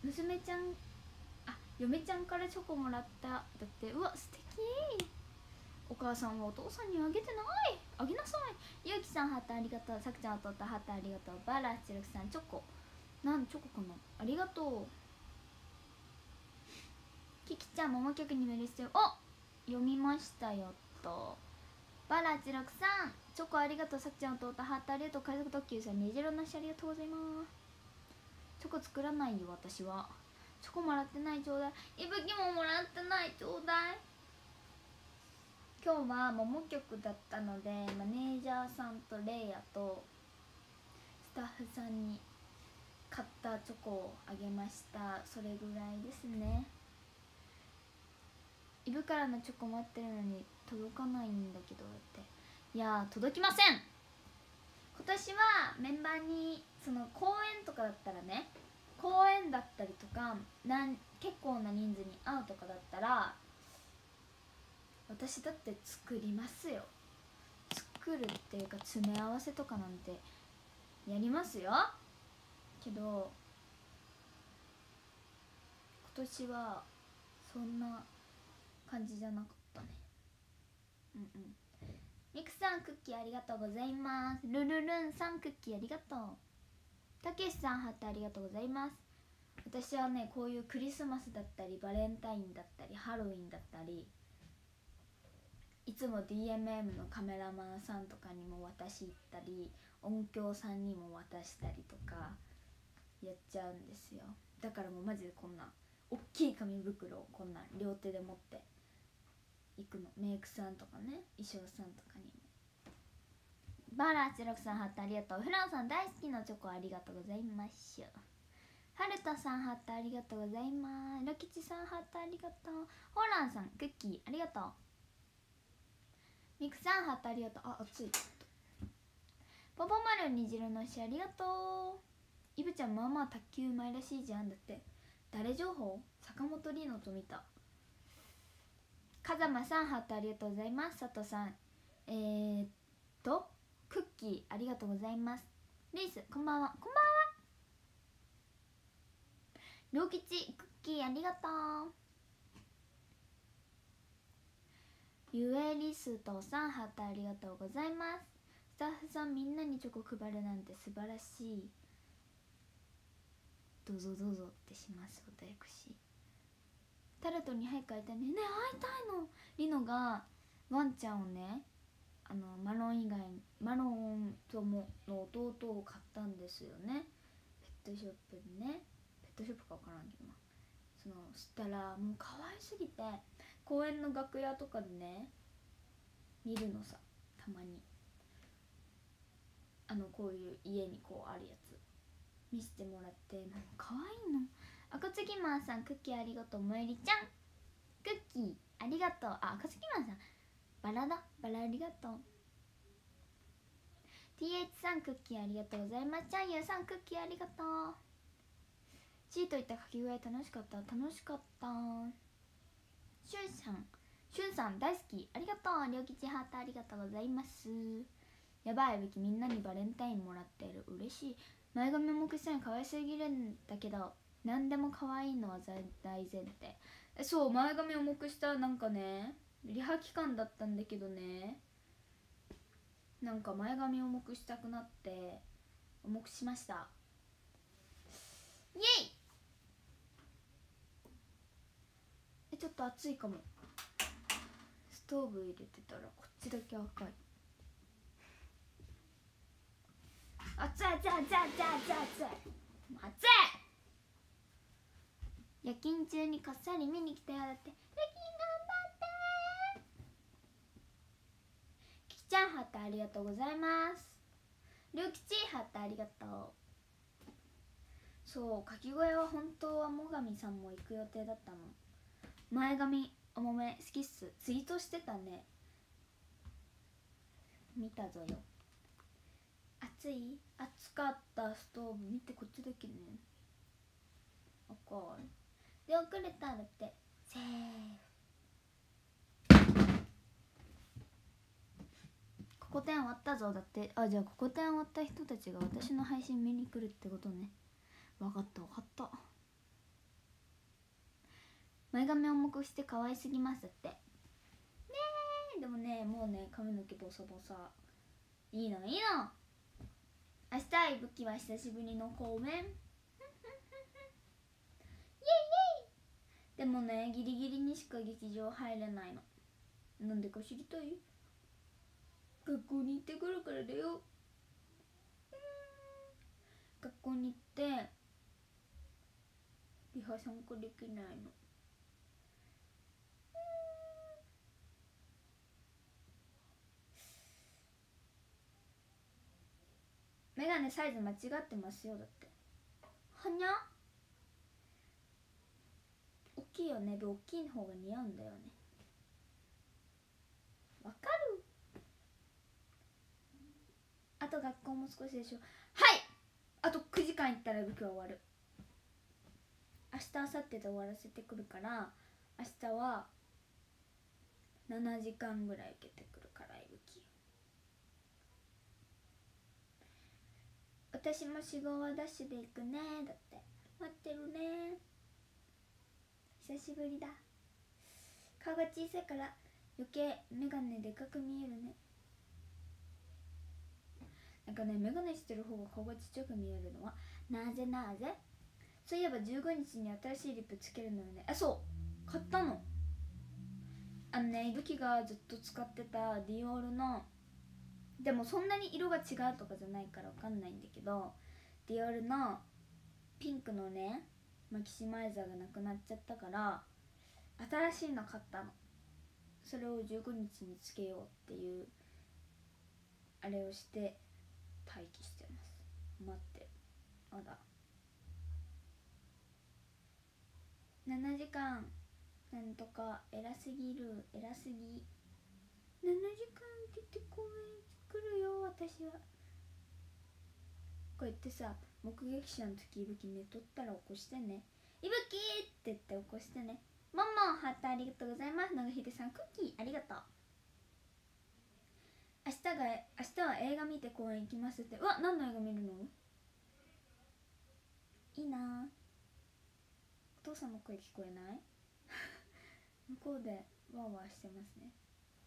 娘ちゃん、あ、嫁ちゃんからチョコもらった。だって、うわ素敵。お母さんはお父さんにあげてない。あげなさい。ゆうきさんハートありがとう。さくちゃん弟ハートありがとう。バラチルクさんチョコ、なんチョコかな、ありがとう。キキちゃん桃曲にメールしてる。お、読みましたよっと。バラチルクさんチョコありがとう。さくちゃん弟ハートありがとう。海賊特急さん虹色なしありがとうございます。チョコ作らないよ私は。チョコもらってない。ちょうだい。いぶきももらってない。ちょうだい。今日は桃曲だったので、マネージャーさんとレイヤとスタッフさんに買ったチョコをあげました。それぐらいですね。イブからのチョコ待ってるのに届かないんだけどって。いや届きません。今年はメンバーにその公演とかだったらね、公演だったりとか結構な人数に会うとかだったら私だって作りますよ。作るっていうか詰め合わせとかなんてやりますよ。けど今年はそんな感じじゃなかったね。ミクさんクッキーありがとうございます。ルルルンさんクッキーありがとう。たけしさんハートありがとうございます。私はね、こういうクリスマスだったりバレンタインだったりハロウィンだったり、いつも DMM のカメラマンさんとかにも渡し行ったり、音響さんにも渡したりとかやっちゃうんですよ。だからもうマジでこんな大きい紙袋をこんな両手で持って行くの。メイクさんとかね、衣装さんとかにも。バラチロクさんハートありがとう。フランさん大好きなチョコありがとうございます。はるたさんハートありがとうございます。ロキチさんハートありがとう。ホランさんクッキーありがとう。ミクさんハートありがとう。あ、熱い。ポポマル虹色のしありがとう。イブちゃんまあまあ卓球うまいらしいじゃん。だって誰情報？坂本里乃と見た。風間さんハートありがとうございます。佐藤さんクッキーありがとうございます。リースこんばんは。こんばんは。りょうきちクッキーありがとう。ゆえりすとさんハートありがとうございます。スタッフさんみんなにチョコ配るなんて素晴らしい。どうぞどうぞってします。私タルトに早く会いたいね。ねえ会いたいの。リノがワンちゃんをね、マロン以外にマロンともの弟を買ったんですよね。ペットショップでね。ペットショップか分からんけどな。したらもう可愛すぎて公園の楽屋とかでね見るのさ、たまにこういう家にこうあるやつ見せてもらって、もう可愛いの。赤継ぎマンさんクッキーありがとう。もえりちゃんクッキーありがとう。あ、赤継ぎマンさんバラだ。バラありがとう。 TH さんクッキーありがとうございます。ちゃんゆうさんクッキーありがとう。シーといった書き具合楽しかった。楽しかった。しゅんさん大好きありがとう。りょうきちハートありがとうございます。やばい、べきみんなにバレンタインもらってる。嬉しい。前髪もくしたの可愛すぎるんだけど、何でも可愛いのは大前提。そう、前髪重くした。なんかね、リハ期間だったんだけどね、なんか前髪重くしたくなって重くしました。イエイ。ちょっと熱いかも。ストーブ入れてたらこっちだけ赤い。熱い熱い熱い熱い熱い熱い熱い。夜勤中にこっそり見に来たよ。だって夜勤頑張って。キキちゃんハートありがとうございます。りょうきちハートありがとう。そう、かき小屋は本当はもがみさんも行く予定だったの。前髪重め好きっす。ツイートしてたね、見たぞよ。暑い？暑かった。ストーブ見て、こっちだけね赤いで遅れたらってセーフ。ここ点終わったぞ。だって。あ、じゃあここ点終わった人たちが私の配信見に来るってことね。分かった分かった。 前髪重くして可愛すぎますだってね。でもね、もうね髪の毛ボサボサ。いいのいいの。明日いぶきは久しぶりの公演イエイイエイ。でもねギリギリにしか劇場入れないの。なんでか知りたい？学校に行ってくるからだよ。学校に行ってリハ参加できないの。メガネサイズ間違ってますよだって。はにゃ大きいよね。大きい方が似合うんだよね。わかる。あと学校も少しでしょ。はい、あと9時間行ったら僕は終わる。明日明後日で終わらせてくるから、明日は7時間ぐらい受けてくるからいぶき。私も4号はダッシュで行くねだって。待ってるね。久しぶりだ。顔が小さいから余計メガネでかく見えるね。なんかね、メガネしてる方が顔がちっちゃく見えるのはなぜなぜ。そういえば15日に新しいリップつけるのよね。あ、そう買ったの。いぶきがずっと使ってたディオールの、でもそんなに色が違うとかじゃないからわかんないんだけど、ディオールのピンクのねマキシマイザーがなくなっちゃったから新しいの買ったの。それを15日につけようっていうあれをして待機してます。待ってる。まだ7時間。なんとか偉すぎる。偉すぎ。7時間出て公園作るよ私は。こうやってさ、目撃者の時いぶき寝とったら起こしてね。いぶきって言って起こしてね。もんもんハートありがとうございます。長秀さんクッキーありがとう。明日は映画見て公園行きますって。うわ、何の映画見るの？いいな。お父さんの声聞こえない？向こうでワーワーしてますね。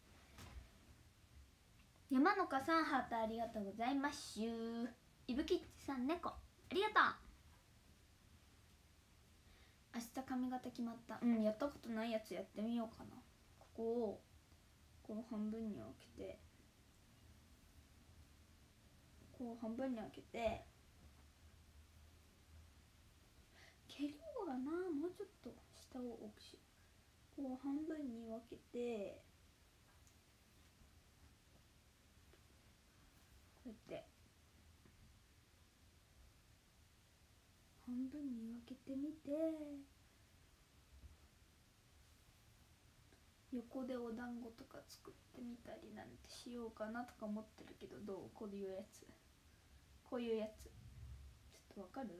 山のかさんハートありがとうございます。いぶきっちさん猫ありがとう。明日髪型決まった。やったことないやつやってみようかな。ここをこう半分に分けて、こう半分に分けて、毛量がな、もうちょっと下を大きし、こう半分に分けて、こうやって半分に分けてみて、横でお団子とか作ってみたりなんてしようかなとか思ってるけど、どう？こういうやつ、こういうやつちょっとわかる？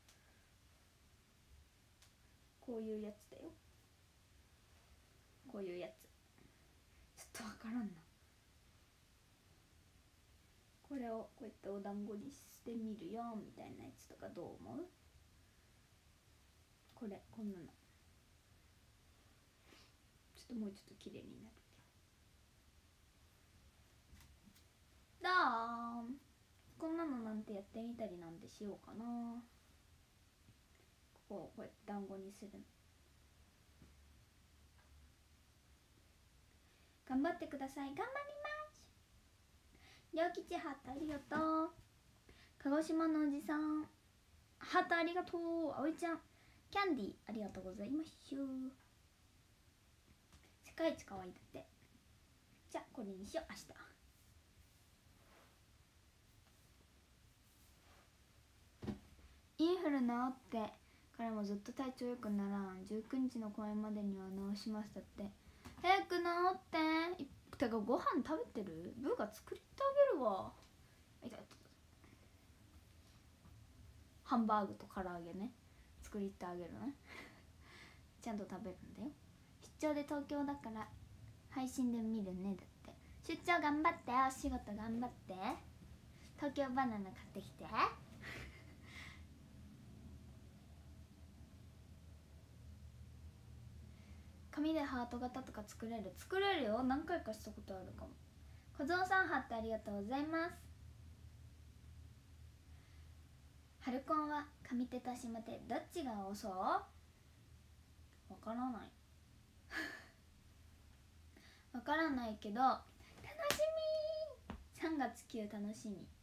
こういうやつだよ。こういうやつちょっとわからんな。これをこうやってお団子にしてみるよみたいなやつとかどう思う？こんなのちょっともうちょっと綺麗になるけど。こんなのなんてやってみたりなんてしようかな。ここをこうやって団子にするの。頑張ってください。頑張ります。りょうきちハートありがとう。鹿児島のおじさんハートありがとう。あおいちゃんキャンディーありがとうございます。世界一可愛いだって。じゃあこれにしよう。明日インフル治ってからもずっと体調良くならん。19日の公演までには治しますだって。早く治って。てかご飯食べてる？ブーが作ってあげるわ。ハンバーグと唐揚げね、作りってあげるねちゃんと食べるんだよ。出張で東京だから配信で見るねだって。出張頑張って、お仕事頑張って、東京バナナ買ってきて紙でハート型とか作れるよ。何回かしたことあるかも。小僧さんハートありがとうございます。ハルコンは上手と下手どっちが多そう？わからないわからないけど楽しみ。3月9楽しみ。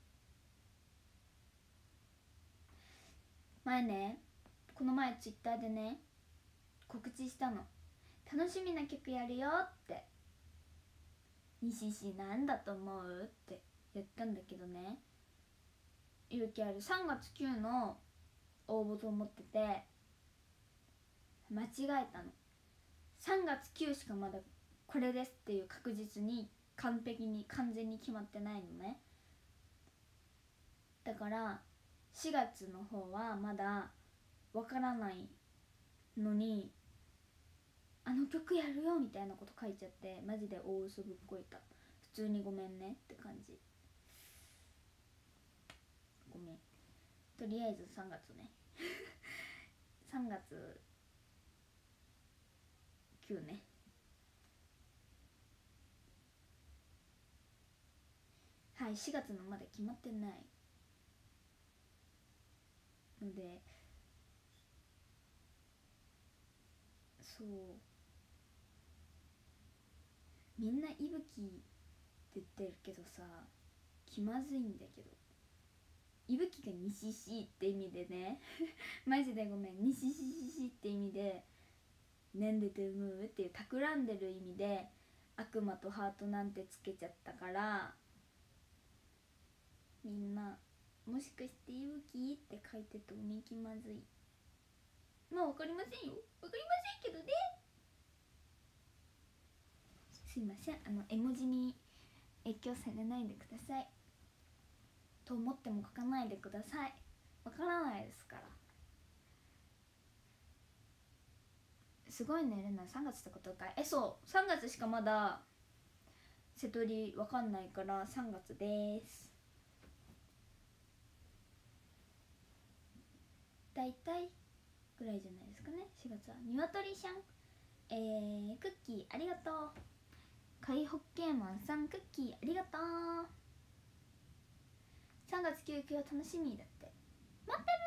この前ツイッターでね告知したの。楽しみな曲やるよって。西氏なんだと思うって言ったんだけどね、勇気ある。3月9の応募と思ってて間違えたの。3月9しかまだこれですっていう確実に完璧に完全に決まってないのね。だから4月の方はまだわからないのに、あの曲やるよみたいなこと書いちゃって、マジで大嘘ぶっこいた。普通にごめんねって感じ。ごめん。とりあえず3月ね3月9ね。はい、4月のまだ決まってないので、そうみんないぶきって言ってるけどさ、気まずいんだけど、いぶきが西しって意味でねマジでごめん、西しって意味で、ねんでてむうっていう企んでる意味で悪魔とハートなんてつけちゃったから、みんなもしかしていぶきって書いてても気まずい。まあわかりませんよ、わかりませんけどね。すいません、絵文字に影響されないでください。と思っても書かないでください。わからないですから。すごいね、レナ3月ってことかい。そう3月しかまだ瀬戸りわかんないから3月です。だいたいぐらいじゃないですかね。4月はニワトリシャン、クッキーありがとう。海ホッケーマンさんクッキーありがとう。3月9日は楽しみだって。待って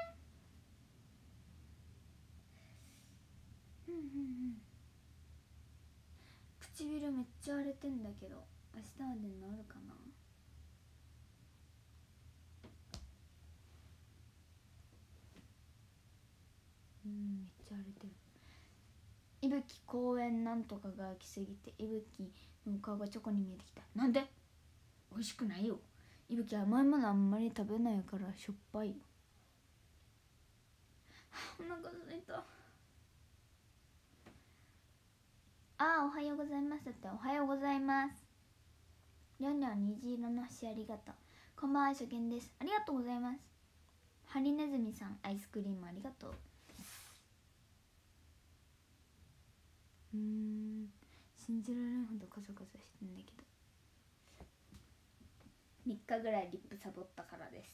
るね。唇めっちゃ荒れてんだけど明日まで治るかな。めっちゃ荒れてる。いぶき公園なんとかが来すぎていぶきの顔がチョコに見えてきた。なんで？美味しくないよ。いぶき甘いものあんまり食べないからしょっぱいよ。お腹すいた。おはようございますだって。おはようございます。りょんりょん虹色の星ありがとう。こんばんは、初見です。ありがとうございます。ハリネズミさんアイスクリームありがとう。信じられんほどカサカサしてんだけど、3日ぐらいリップサボったからです。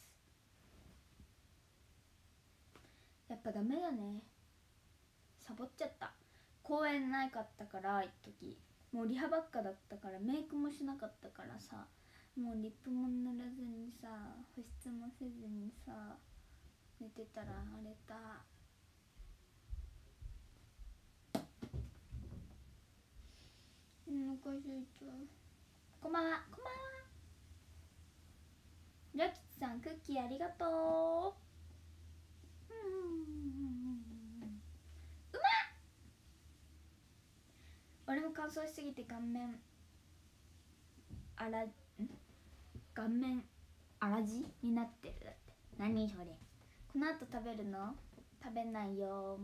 やっぱダメだね、サボっちゃった。公演ないかったから一時、もうリハばっかだったからメイクもしなかったからさ、もうリップも塗らずにさ保湿もせずにさ寝てたら荒れた。お腹すいた。こんばんは。こんばんは。りょきつさんクッキーありがとう。うまっ。俺も乾燥しすぎて顔面荒地になってる。だって何それ。この後食べるの？食べないよ。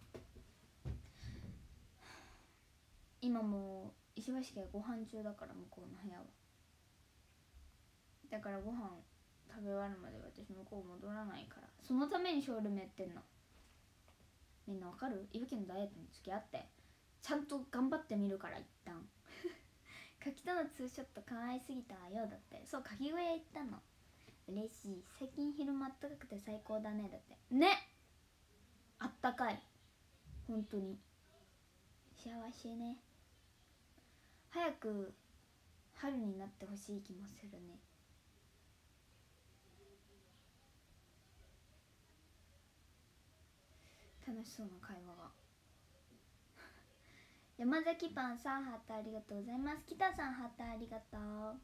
今もう石橋家ご飯中だから、向こうの部屋は。だからご飯食べ終わるまで私向こう戻らないから、そのためにショールームやってんの。みんなわかる？いぶきのダイエットに付き合ってちゃんと頑張ってみるから。一旦柿とのツーショット可愛すぎたわよ。だって。そう、かき小屋行ったの。嬉しい。最近昼間あったかくて最高だね。だってね、あったかい。本当に幸せね。早く春になってほしい気もするね。楽しそうな会話が山崎パンさんハートありがとうございます。北さんハートありがとう。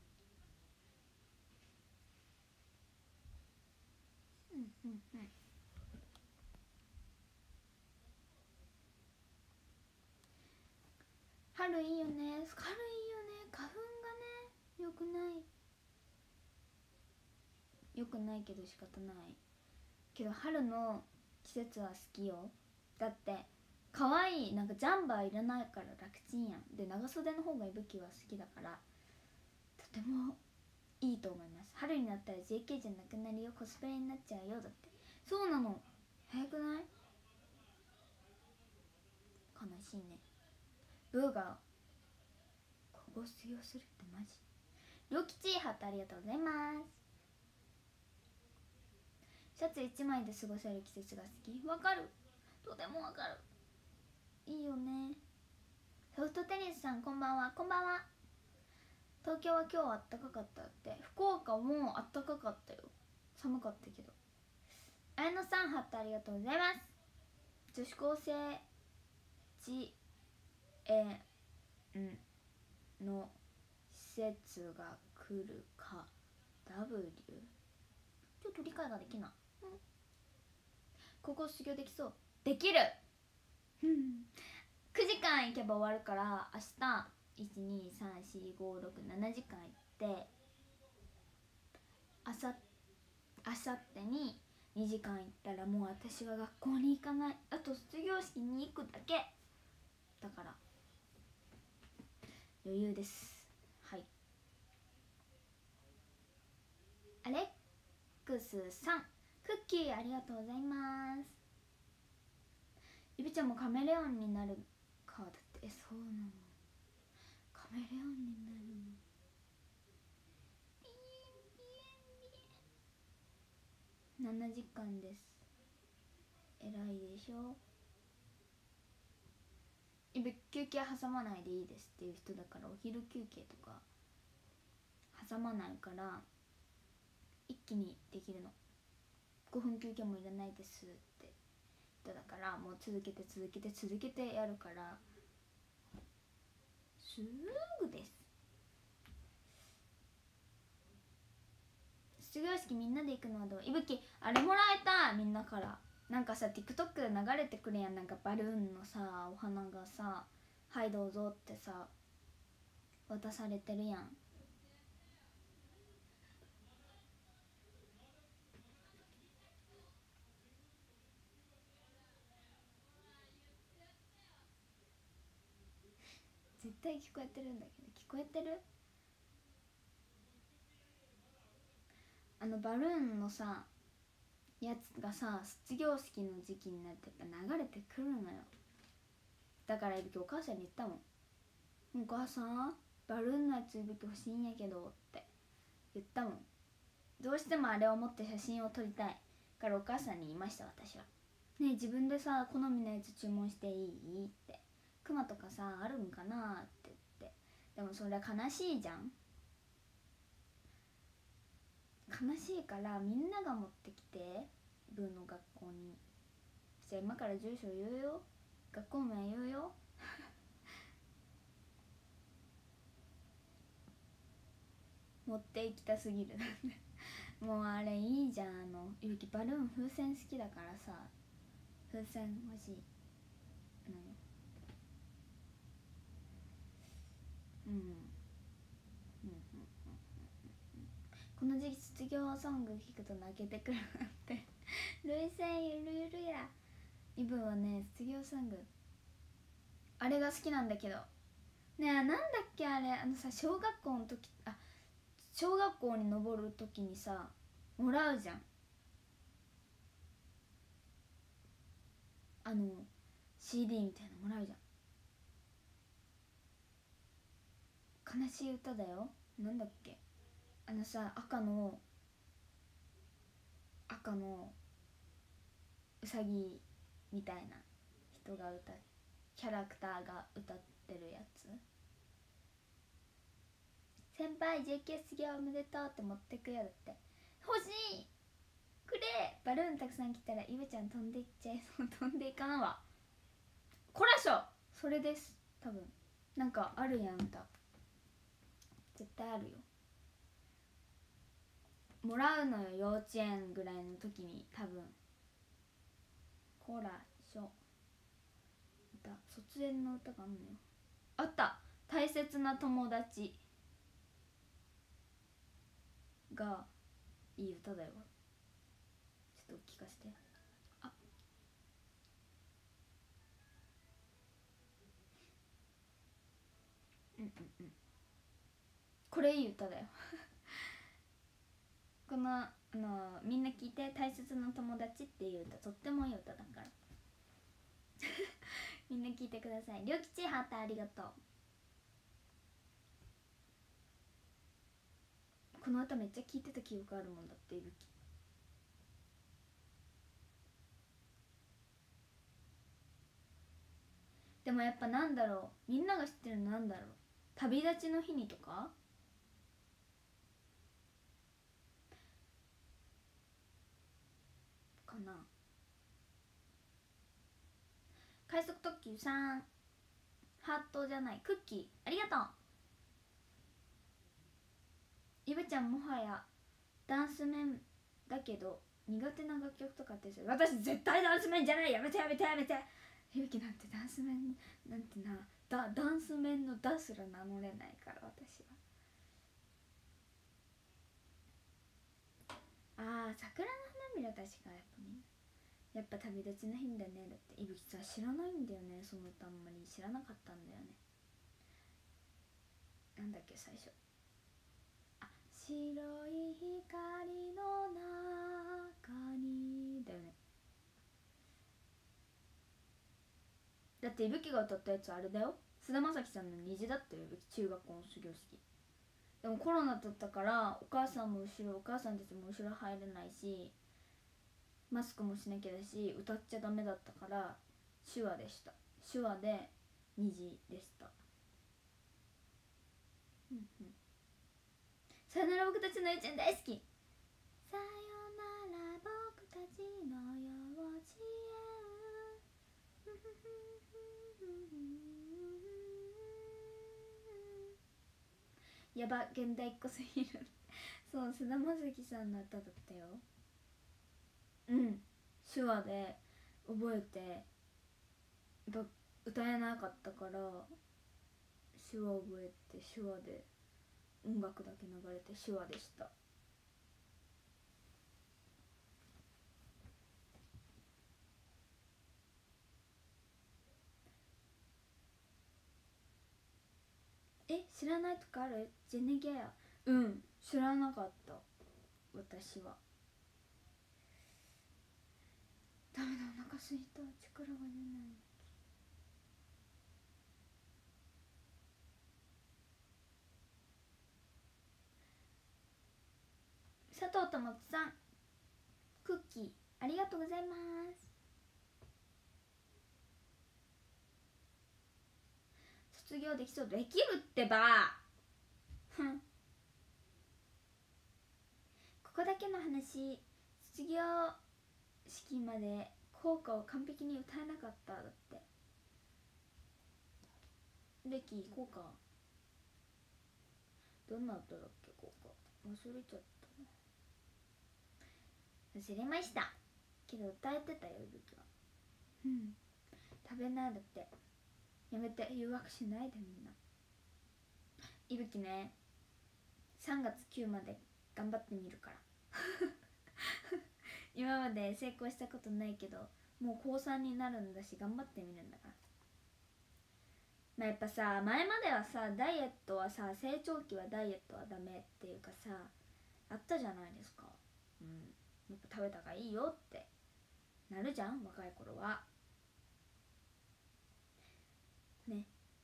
春いいよね。春いいよね。花粉がねよくないけど仕方ないけど、春の季節は好きよ。だって可愛いなんかジャンバーいらないから楽ちんやん。で長袖の方がいぶきは好きだからとてもいいと思います。春になったら JK じゃなくなるよ、コスプレになっちゃうよ。だってそうなの。早くない？悲しいね。ブーがここ卒業するってマジ？りょうきちハートありがとうございます。シャツ1枚で過ごせる季節が好き。わかる、とてもわかる。いいよね。ソフトテニスさんこんばんは。こんばんは。東京は今日はあったかかったって。福岡もあったかかったよ。寒かったけど。綾野さんハットありがとうございます。女子高生地の施設が来るか W ちょっと理解ができない、ここ修行できそう。できる9時間行けば終わるから明日1234567時間行って、あさってに2時間行ったらもう私は学校に行かない。あと卒業式に行くだけだから余裕です。はい。アレックスさんクッキーありがとうございます。ゆびちゃんもカメレオンになるか。だってそうなの。カメレオンになるの。7時間です。偉いでしょ。休憩挟まないでいいですっていう人だから、お昼休憩とか挟まないから一気にできるの。5分休憩もいらないですって人だから、もう続けてやるからすぐです。卒業式みんなで行くのはどう？いぶきあれもらえた。みんなからなんかさ TikTok で流れてくるやん。なんかバルーンのさお花がさ、はいどうぞってさ渡されてるやん。絶対聞こえてるんだけど、聞こえてる？バルーンのさやつがさ卒業式の時期になってやっぱ流れてくるのよ。だからいぶきお母さんに言ったもん。お母さんバルーンのやついぶき欲しいんやけどって言ったもん。どうしてもあれを持って写真を撮りたいからお母さんに言いました。私はねえ自分でさ好みのやつ注文していいって、クマとかさあるんかなって言って。でもそれは悲しいじゃん。悲しいからみんなが持ってきてブーの学校に。じゃあ今から住所言うよ、学校名言うよ持っていきたすぎるもうあれいいじゃん。ゆきバルーン風船好きだからさ、風船欲しいのよ。この時期卒業ソング聴くと泣けてくるなんて涙腺ゆるゆるや。イブはね卒業ソングあれが好きなんだけどね。えなんだっけあれ、さ小学校の時、小学校に登る時にさもらうじゃん。CD みたいなのもらうじゃん。悲しい歌だよ。なんだっけ、さ赤のうさぎみたいな人が歌っキャラクターが歌ってるやつ。先輩 JK すげえおめでとうって持ってくよ。だって欲しいくれ。バルーンたくさん来たらイブちゃん飛んでいっちゃいそう。飛んでいかんわ。こらしょ。それです。多分なんかあるやん歌。絶対あるよ。もらうのよ、幼稚園ぐらいの時に。多分こらしょ。歌、卒園の歌があんのよ。あった。大切な友達がいい歌だよ。ちょっと聞かせて。あ、うんうんうん、これいい歌だよこのみんな聞いて。大切な友達っていう歌、とってもいい歌だからみんな聞いてください。りょうきちハートありがとう。この歌めっちゃ聞いてた記憶あるもんだって。いぶきでもやっぱなんだろう、みんなが知ってるのなんだろう、旅立ちの日にとかかな。快速特急さんハートじゃない、クッキーありがとう。イブちゃんもはやダンスメンだけど苦手な楽曲とかって私絶対ダンスメンじゃない。やめてやめてやめて。いぶきなんてダンスメンなんてな、ダンスメンのダすら名乗れないから私は。ああ、桜の花びら。確かやっぱ旅立ちの日だね。だっていぶきさ知らないんだよね、その歌。あんまり知らなかったんだよね。なんだっけ最初。あ、白い光の中にだよね。だっていぶきが歌ったやつあれだよ、菅田将暉さんの虹だったよ。いぶき中学校の卒業式。でもコロナだったからお母さんたちも後ろ入れないし、マスクもしなきゃだし、歌っちゃダメだったから手話でした。手話で虹でした。うんうん。さよなら僕たちのゆうちゃん大好き。さよなら僕たちの幼稚園やば、現代っ子すぎるそう、菅田将暉さんの歌だったよ。うん、手話で覚えて、やっぱ歌えなかったから手話覚えて、手話で音楽だけ流れて手話でした。知らないとかある？ジェネギャヤ。うん、知らなかった。私はダメだ、お腹すいた。力が出ない。佐藤智さん、クッキーありがとうございます。卒業できそう？できるってばふんここだけの話、卒業式まで校歌を完璧に歌えなかった。だってレキ校歌どんな歌だっけ。校歌忘れちゃったな。忘れましたけど歌えてたよ、いぶきは。うん、食べない。だってやめて、誘惑しないでみんな。いぶきね、3月9まで頑張ってみるから今まで成功したことないけど、もう高3になるんだし頑張ってみるんだから。まあやっぱさ、前まではさ、ダイエットはさ、成長期はダイエットはダメっていうかさ、あったじゃないですか。うん、やっぱ食べた方がいいよってなるじゃん、若い頃はね。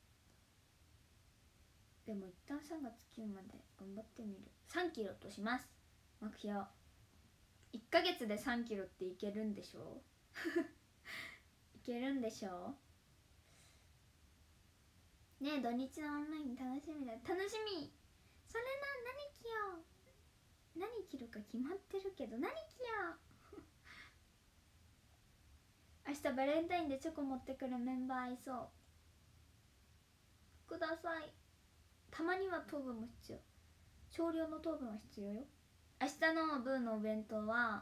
でも一旦3月9まで頑張ってみる。3キロとします、目標。1ヶ月で3キロっていけるんでしょいけるんでしょ。 ねえ土日のオンライン楽しみだ。楽しみ。それな、何着よう。何着るか決まってるけど何着よう明日バレンタインでチョコ持ってくるメンバーいそう。ください。たまには糖分も必要。少量の糖分は必要よ。明日のブーのお弁当は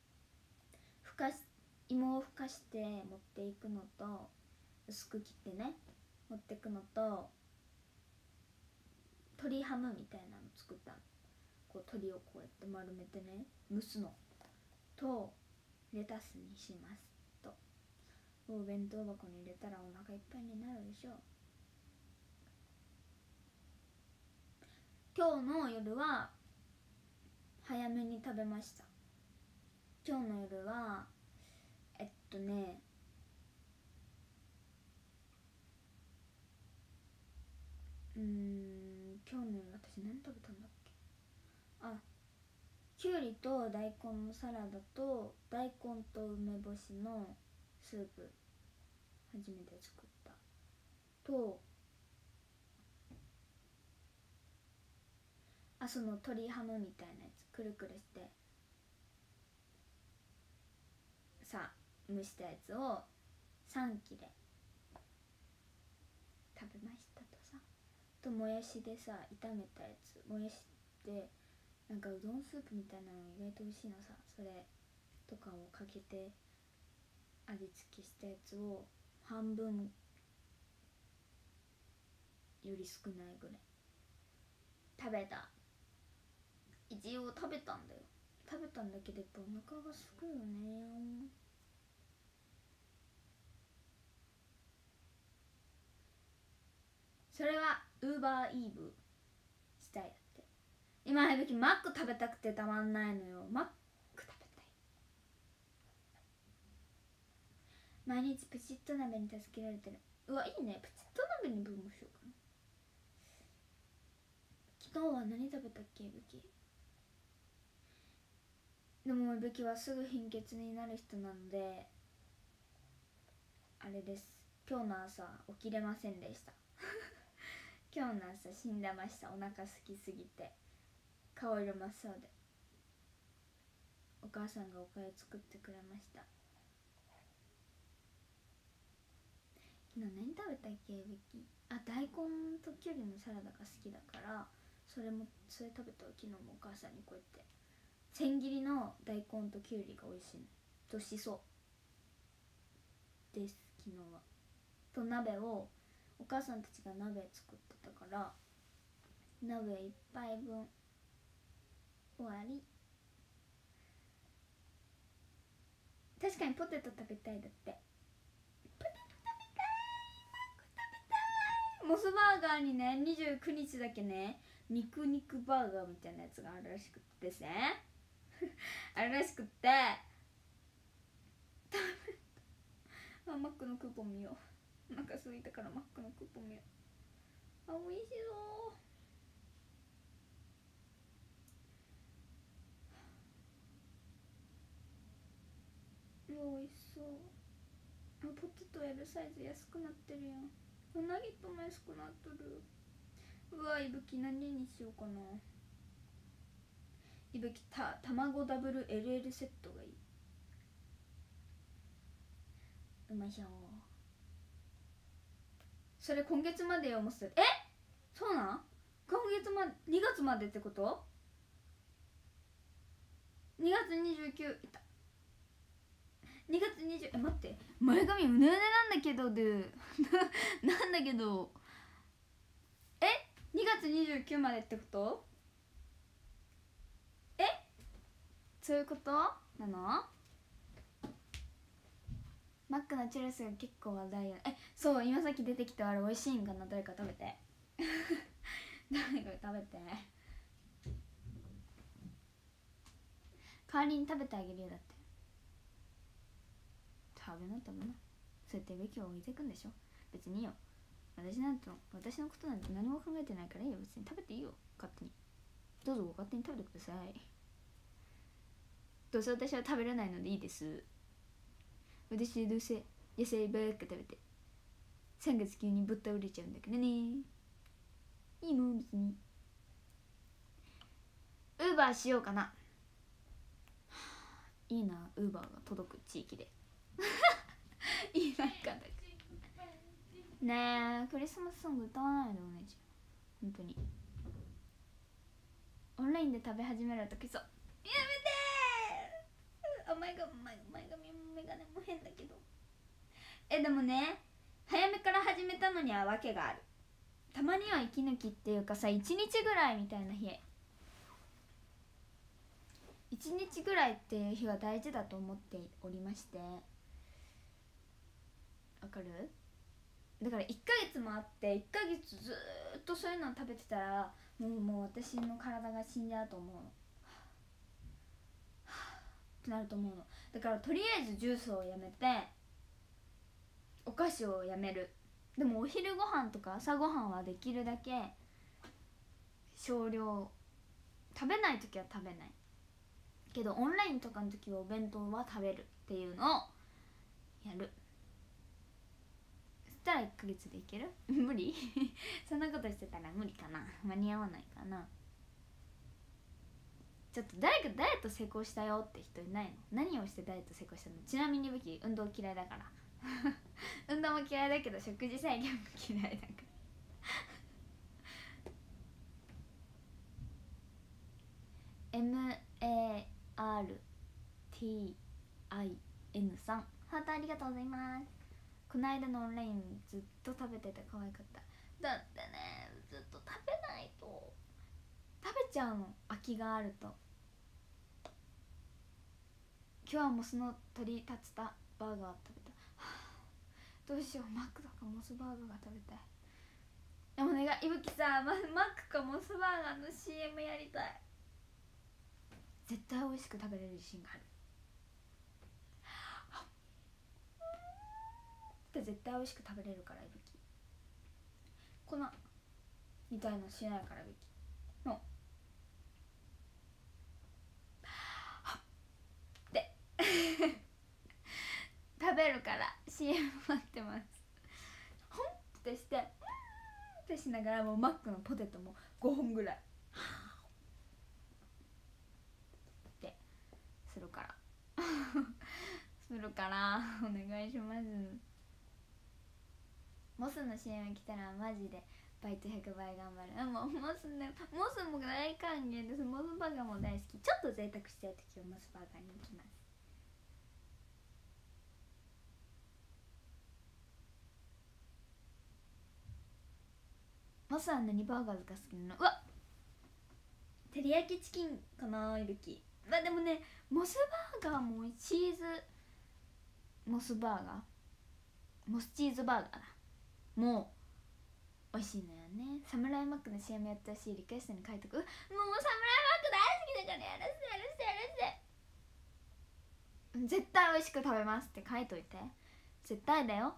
芋をふかして持っていくのと、薄く切ってね持ってくのと、鶏ハムみたいなの作ったの。こう鶏をこうやって丸めてね蒸すのと、レタスにしますと。お弁当箱に入れたらお腹いっぱいになるでしょう。今日の夜は早めに食べました。今日の夜は今日の夜私何食べたんだっけ。きゅうりと大根のサラダと大根と梅干しのスープ初めて作ったと、その鶏ハムみたいなやつくるくるしてさ蒸したやつを3切れ食べましたとさ。ともやしでさ炒めたやつ、もやしってなんかうどんスープみたいなの意外と美味しいのさ。それとかをかけて味付けしたやつを半分より少ないぐらい食べた。一応食べたんだよ。食べたんだけどやっぱお腹がすくよね。それはウーバーイーブしたいだって。今いぶきマック食べたくてたまんないのよ。マック食べたい。毎日プチッと鍋に助けられてる。うわいいね。プチッと鍋に分もしようかな。昨日は何食べたっけいぶき。でもいぶきはすぐ貧血になる人なのであれです。今日の朝起きれませんでした今日の朝死んでました。お腹空きすぎて顔色真っ青で。お母さんがおかゆ作ってくれました。昨日何食べたっけいぶき。大根ときゅうりのサラダが好きだからそれ食べた。昨日もお母さんにこうやって千切りの大根ときゅうりが美味しいのとしそです。昨日はと鍋をお母さんたちが鍋作ってたから鍋1杯分終わり。確かにポテト食べたいだって。ポテト食べたい。マック食べたい。モスバーガーにね29日だけね肉バーガーみたいなやつがあるらしくってですねあるらしくってマックのクーポン見よう。お腹すいたからマックのクーポン見よう。美味しそう。美味しそう。ポテト L サイズ安くなってるやん。ナゲットも安くなっとる。うわいぶき何にしようかな。いぶき卵ダブル LL セットがいい。うまいしょ。それ今月までよもす。そうなん？今月2月までってこと？ 2 月29いた。2月20待って前髪うねうねなんだけどなんだけど2月29までってこと？そういうことなの？マックのチュロスが結構話題よ。そう今さっき出てきたあれ美味しいんかな。誰か食べて誰か食べて。代わりに食べてあげるよ。だって食べなそうやってべきを置いてくんでしょ。別にいいよ。私のことなんて何も考えてないからいいよ。別に食べていいよ。勝手にどうぞ勝手に食べてください。どうせ私は食べれないのでいいです。私どうせ野菜ばっか食べて 3月急にぶった売れちゃうんだけどね。いいもん別に。ウーバーしようかな。いいな、ウーバーが届く地域でいいなんかだねえ、クリスマスソング歌わないでお姉ちゃん、本当に。オンラインで食べ始めるときそう。やめてー。前髪もメガネも変だけど。でもね、早めから始めたのには訳がある。たまには息抜きっていうかさ、1日ぐらいみたいな日、1日ぐらいっていう日は大事だと思っておりまして、わかる？だから1ヶ月もあって、1ヶ月ずっとそういうのを食べてたらもう私の体が死んじゃうと思うの。ってなると思うの。だからとりあえずジュースをやめてお菓子をやめる。でもお昼ご飯とか朝ご飯はできるだけ少量、食べない時は食べないけどオンラインとかの時はお弁当は食べるっていうのをやる。そしたら1ヶ月でいける？無理そんなことしてたら無理かな、間に合わないかな。ちょっと誰かダイエット成功したよって人いないの？何をしてダイエット成功したの？ちなみに武器運動嫌いだから運動も嫌いだけど食事制限も嫌いだからMARTIN さん、ハートありがとうございます。この間のオンラインずっと食べてて可愛かった。だってね、ずっと食べないと食べちゃうの、空きがあると。今日はモスの鶏竜田バーガー食べた、どうしよう、マックとかモスバーガーが食べたい。でもね、いぶきさ、マックかモスバーガーの CM やりたい。絶対美味しく食べれる自信がある。絶対美味しく食べれるから、いぶき。粉みたいのしないから、いぶきので食べるから CM 待ってます。ほんってしてってしながら、もうマックのポテトも5本ぐらいってするからするからお願いします。モスの CM 来たらマジでバイト100倍頑張る。もうモスも大歓迎です。モスバーガーも大好き。ちょっと贅沢したい時はモスバーガーに行きます。モスは何バーガーが好きなの？うわっ、照り焼きチキンかな、いぶき。まあでもね、モスバーガーもチーズモスバーガー、モスチーズバーガーだ、もう美味しいのよね。サムライマックの CM やってほしい、リクエストに書いとく。もうサムライマック大好きだからやらせてやらせてやらせて、絶対美味しく食べますって書いといて。絶対だよ。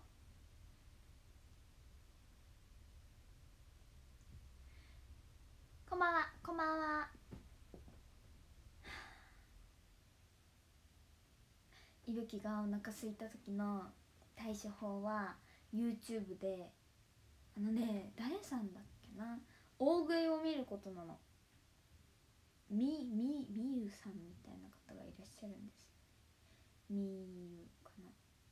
こんばんは、こんばんは。いぶきがお腹空いた時の対処法は YouTube で、誰さんだっけな、大食いを見ることなの。みゆさんみたいな方がいらっしゃるんです。みゆかな、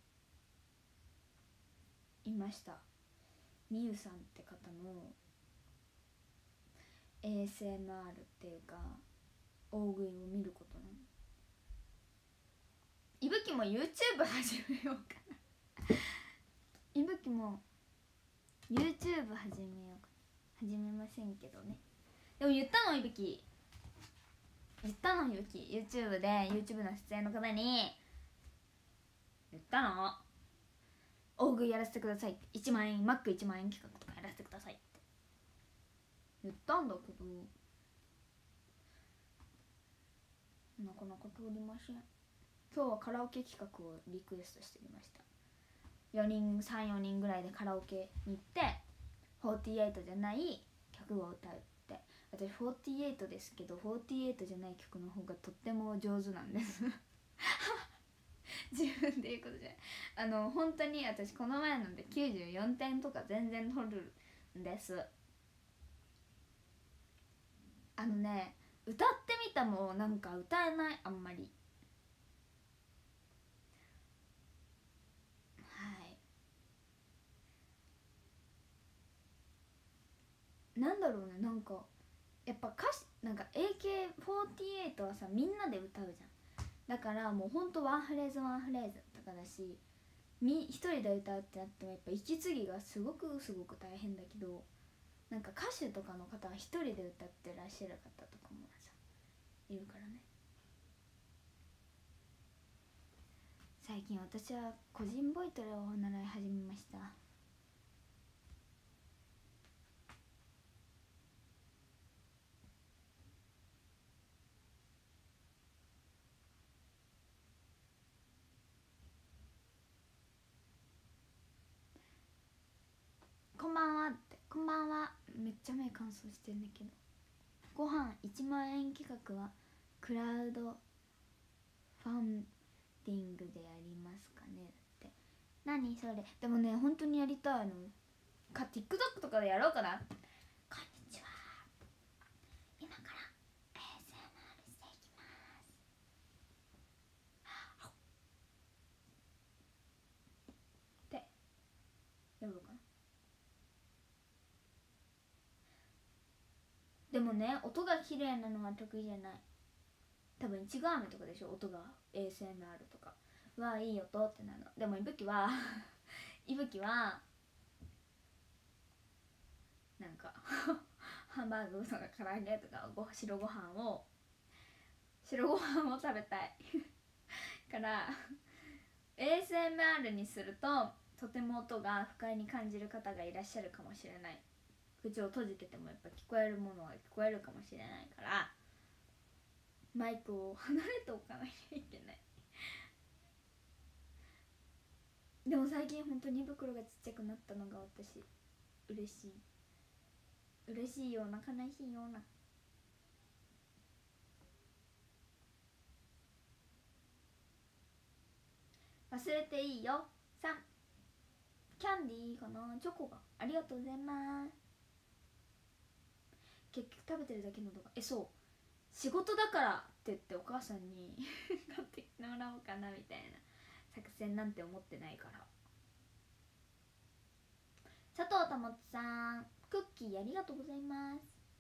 いました。みゆさんって方の ASMR っていうか大食いを見ることなの。いぶきも YouTube 始めようかな。いぶきも YouTube 始めようかな。始めませんけどね。でも言ったの、いぶき。言ったの、いぶき。YouTube で YouTube の出演の方に言ったの。大食いやらせてくださいって。1万円、マック1万円企画とかやらせてくださいって言ったんだけど、なかなか通りません。今日はカラオケ企画をリクエストしてみました。3、4人ぐらいでカラオケに行って48じゃない曲を歌うって。私48ですけど、48じゃない曲の方がとっても上手なんです自分で言うことじゃない。本当に私この前ので94点とか全然取るんです。歌ってみたもなんか歌えない、あんまり。はい、なんだろうね、なんかやっぱ歌詞なんか AK48 はさみんなで歌うじゃん。だからもうほんとワンフレーズワンフレーズとかだし、一人で歌うってなってもやっぱ息継ぎがすごく大変だけど、なんか歌手とかの方は一人で歌ってらっしゃる方とかもさいるからね。最近私は個人ボイトレを習い始めました。こんばんはって、こんばんは。めっちゃ目乾燥してんだけど。ご飯1万円企画はクラウドファンディングでやりますかねって。何それ。でもね本当にやりたいのか。 TikTok とかでやろうかな。こんにちは、今から ASMR していきますってやろうかな。でもね音が綺麗なのは得意じゃない。多分違う雨とかでしょ、音が ASMR とかはいい音ってなるの。でもいぶきはなんかハンバーグとか唐揚げとか白ご飯を食べたいから ASMR にするととても音が不快に感じる方がいらっしゃるかもしれない。口を閉じててもやっぱ聞こえるものは聞こえるかもしれないから、マイクを離れておかなきゃいけない。でも最近本当に胃袋がちっちゃくなったのが私嬉しいような悲しいような。忘れていいよ3。キャンディーかな、チョコがありがとうございます。結局食べてるだけの動画。そう仕事だからって言ってお母さんに買ってきてもらおうかなみたいな作戦なんて思ってないから。佐藤保さんクッキーありがとうございます。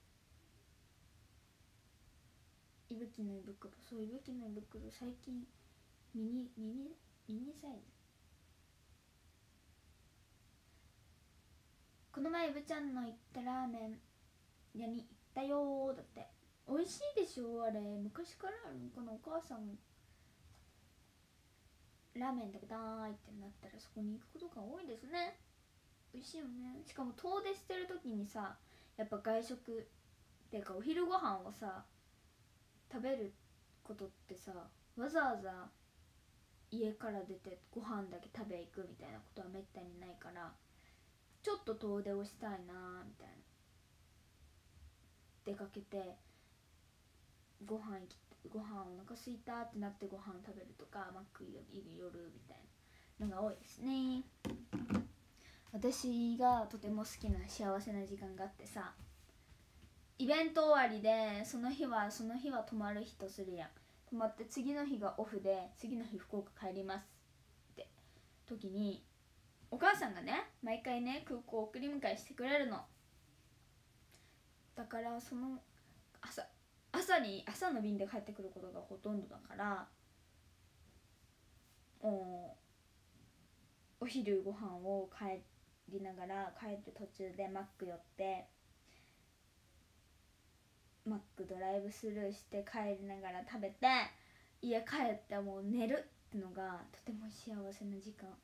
いぶきの胃袋、そういぶきの胃袋最近ミニサイズ。この前いぶちゃんの行ったラーメン屋に行ったよーだって。美味しいでしょあれ、昔からあるのかな。お母さんラーメン食べたいってなったらそこに行くことが多いですね。美味しいよね。しかも遠出してる時にさ、やっぱ外食っていうかお昼ご飯をさ食べることってさ、わざわざ家から出てご飯だけ食べ行くみたいなことはめったにないから、ちょっと遠出をしたいなみたいな。出かけてご飯お腹すいたってなってご飯食べるとか、マック夜みたいなのが多いですね。私がとても好きな幸せな時間があってさ、イベント終わりでその日は泊まる日とするやん。泊まって次の日がオフで次の日福岡帰りますって時に、お母さんがね毎回ね空港送り迎えしてくれるの。だからその朝の便で帰ってくることがほとんどだから、お昼ご飯を帰りながら、帰る途中でマック寄ってマックドライブスルーして帰りながら食べて、家帰ってもう寝るってのがとても幸せな時間。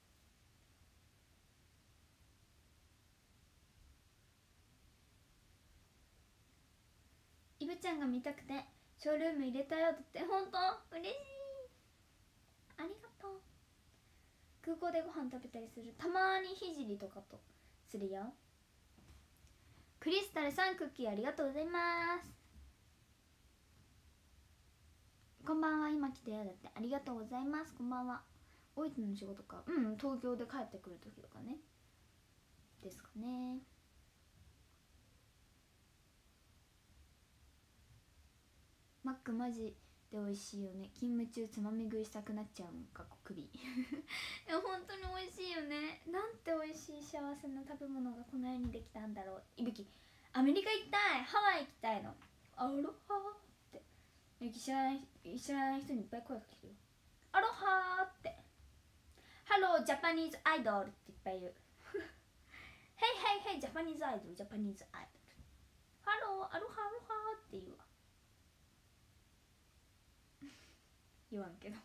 イブちゃんが見たくてショールーム入れたよって。本当嬉しい、ありがとう。空港でご飯食べたりする。たまにひじりとかとするよ。クリスタルさんクッキーありがとうございます。 こんばんは、今来たよだって。ありがとうございます。こんばんは。大分の仕事か。東京で帰ってくる時とかねですかね。マックマジで美味しいよね。勤務中つまみ食いしたくなっちゃうんか首いや本当に美味しいよね。なんて美味しい幸せな食べ物がこの世にできたんだろう。いぶきアメリカ行きたい、ハワイ行きたいの。アロハーっていぶき知らない人にいっぱい声かけてるよ。アロハーってハロージャパニーズアイドルっていっぱい言うヘイヘイヘイジャパニーズアイドルジャパニーズアイドルハローアロハアロハーって言うわ。言わんけど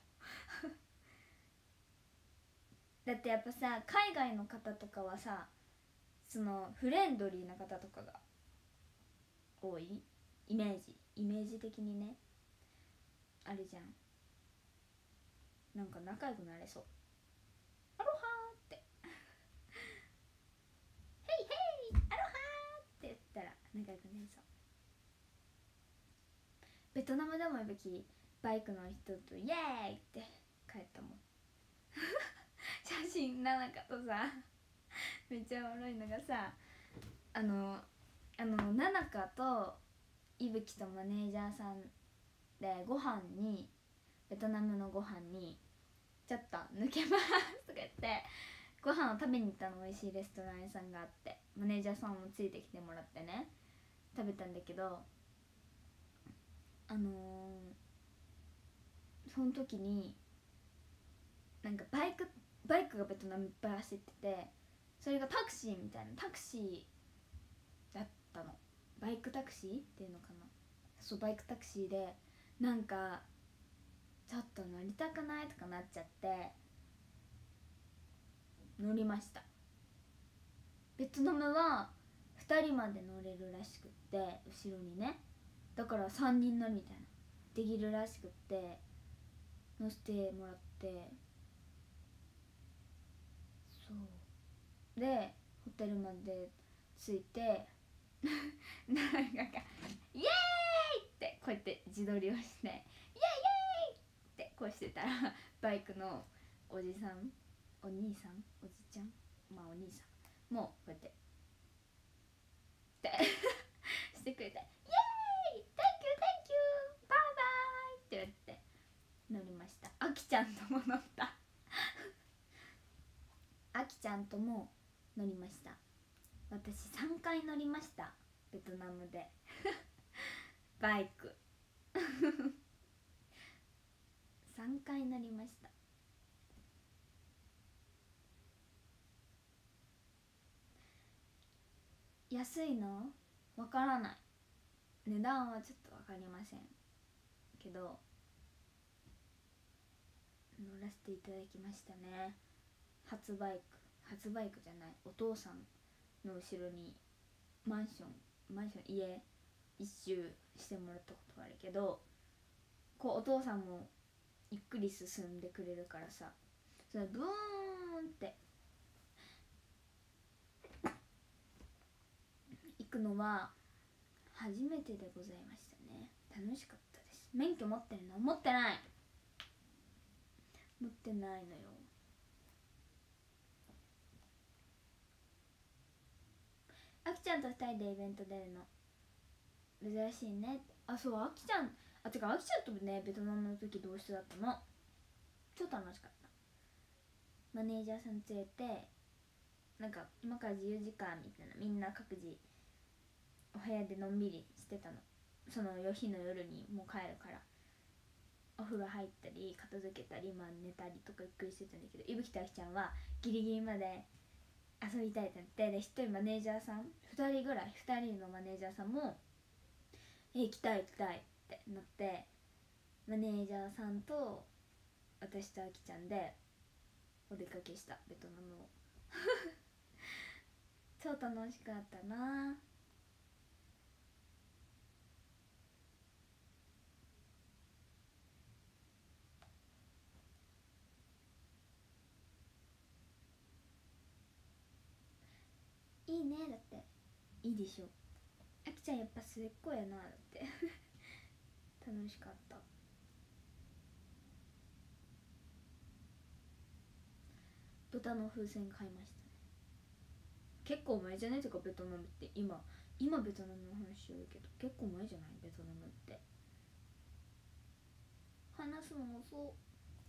だってやっぱさ、海外の方とかはさ、そのフレンドリーな方とかが多いイメージ的にね、あるじゃん。なんか仲良くなれそう。アロハーってヘイヘイアロハーって言ったら仲良くなれそう。ベトナムでもいぶきバイクの人とイエーイって帰ったもん写真ななかとさめっちゃおもろいのがさ、ななかといぶきとマネージャーさんでご飯に、ベトナムのご飯にちょっと抜けますとか言ってご飯を食べに行ったの。美味しいレストラン屋さんがあって、マネージャーさんもついてきてもらってね食べたんだけど、その時になんかバイクがベトナムいっぱい走ってて、それがタクシーみたいなタクシーだったの。バイクタクシーっていうのかな。そう、バイクタクシーでなんかちょっと乗りたくないとかなっちゃって乗りました。ベトナムは2人まで乗れるらしくって、後ろにね、だから3人乗りみたいなできるらしくって、乗せてもらって、そうでホテルまで着いてなんかイエーイってこうやって自撮りをして、イエーイってこうしてたらバイクのおじさん、お兄さん、おじちゃん、まあお兄さんもうこうやってってしてくれて、イエーイ Thank you Thank you バイバイって言って乗りました。あきちゃんとも乗ったあきちゃんとも乗りました。私3回乗りました、ベトナムでバイク3回乗りました。安いのわからない、値段はちょっとわかりませんけど乗らせていただきましたね。初バイクじゃない、お父さんの後ろにマンション家一周してもらったことあるけど、こうお父さんもゆっくり進んでくれるからさ、それブーンって行くのは初めてでございましたね。楽しかったです。免許持ってるの？持ってないのよ。あきちゃんと2人でイベント出るの珍しいね。あ、そう、あきちゃんとね、ベトナムの時同室だったの。超楽しかった。マネージャーさん連れて、なんか今から自由時間みたいな、みんな各自お部屋でのんびりしてたの。その日の夜にもう帰るから、お風呂入ったり片付けたり、まあ寝たりとかゆっくりしてたんだけど、いぶきとあきちゃんはギリギリまで遊びたいってなって、で1人マネージャーさん2人ぐらい、2人のマネージャーさんも行きたいってなって、マネージャーさんと私とあきちゃんでお出かけした、ベトナムを超楽しかったな。いいね、だっていいでしょ。あきちゃんやっぱ末っ子やな、だって楽しかった。 豚の風船買いましたね。結構前じゃないとかベトナムって。今ベトナムの話しようけど結構前じゃないベトナムって。話すの遅そう。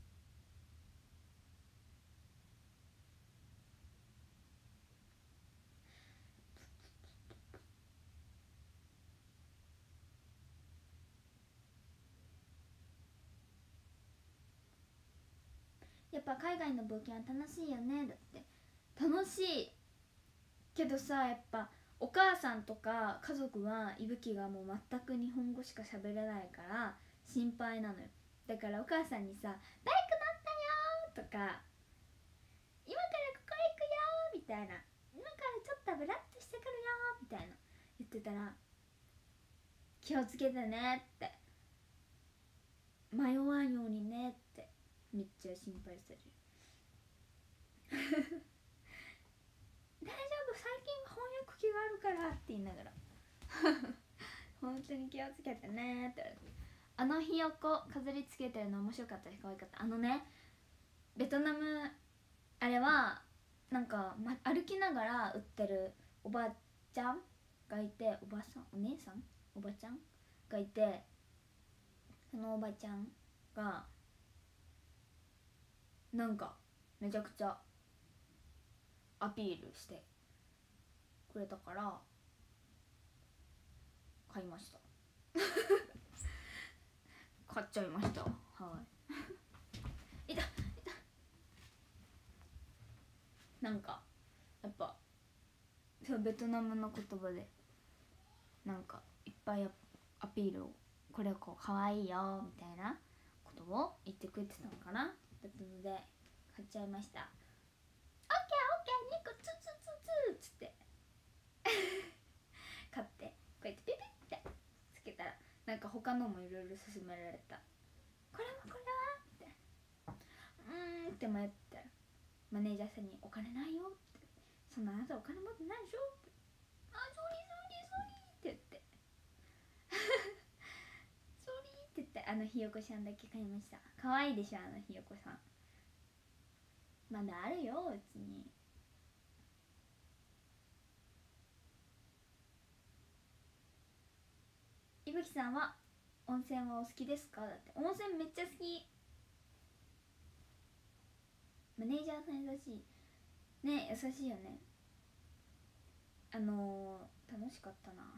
やっぱ海外の冒険は楽しいよね。だって楽しいけどさ、やっぱお母さんとか家族はいぶきがもう全く日本語しか喋れないから心配なのよ。だからお母さんにさ「バイク乗ったよ」とか「今からここ行くよ」みたいな「今からちょっとブラッとしてくるよ」みたいな言ってたら「気をつけてね」って「迷わんようにね」ってめっちゃ心配される。大丈夫、最近翻訳機があるからって言いながら本当に気をつけてねって。あのひよこ飾りつけてるの面白かったし可愛かった。ベトナムあれはなんか、歩きながら売ってるおばちゃんがいて、おばさんお姉さんおばちゃんがいて、そのおばちゃんがなんかめちゃくちゃアピールしてくれたから買いました買っちゃいました。はいいたなんかやっぱそうベトナムの言葉でなんかいっぱいアピールをこれこうかわいいよみたいなことを言ってくれてたのかな。だったので買っちゃいました。オッケー2個ツツツツっつって買ってこうやってピピってつけたらなんか他のもいろいろ勧められた。これもこれはってって迷ったらマネージャーさんに「お金ないよ」って「そんなあなたお金持ってないでしょ」って「あ、ソリソリソリ」って言ってソリって言ってあのひよこちゃんだけ買いました。可愛いでしょあのひよこさん。まだあるよ別に。いぶきさんは温泉はお好きですか？だって温泉めっちゃ好き。マネージャーさん優しいね。優しいよね。楽しかったな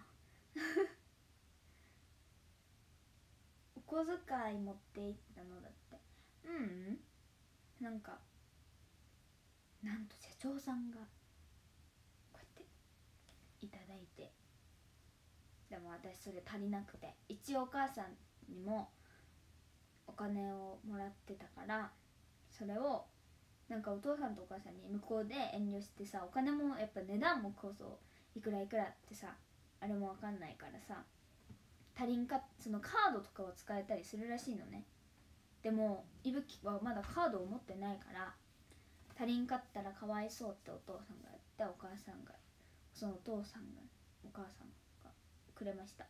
お小遣い持って行ったのだって。なんかなんと社長さんがこうやっていただいて、でも私それ足りなくて一応お母さんにもお金をもらってたからそれをなんかお父さんとお母さんに向こうで遠慮してさ、お金もやっぱ値段もこそいくらいくらってさあれもわかんないからさ足りんかそのカードとかを使えたりするらしいのね。でもいぶきはまだカードを持ってないから足りんかったらかわいそうってお父さんが言ってお母さんがそのお父さんがお母さんがくれました。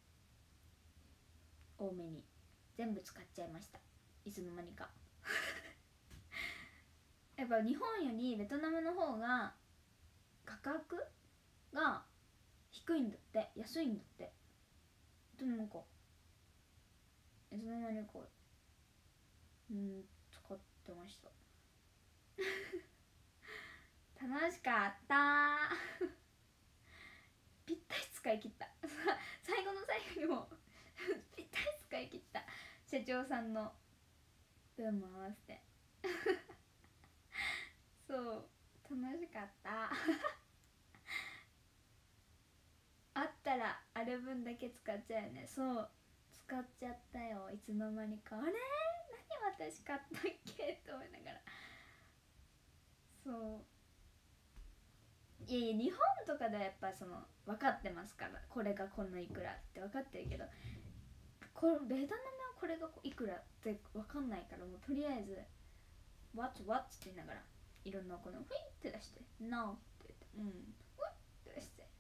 多めに全部使っちゃいましたいつの間にかやっぱ日本よりベトナムの方が価格が低いんだって、安いんだって。でもなんかいつの間にか使ってました楽しかったぴったり使い切った最後の最後にもぴったり使い切った社長さんの分も合わせてそう楽しかったあったらある分だけ使っちゃうよね。そう使っちゃったよいつの間にか。あれ何私買ったっけと思いながら。そういやいや日本とかではやっぱその分かってますから、これがこんないくらって分かってるけど、これベトナムはこれがいくらって分かんないから、もうとりあえず What って言いながらいろんなお金をフィンって出して No って言ってフィンって出して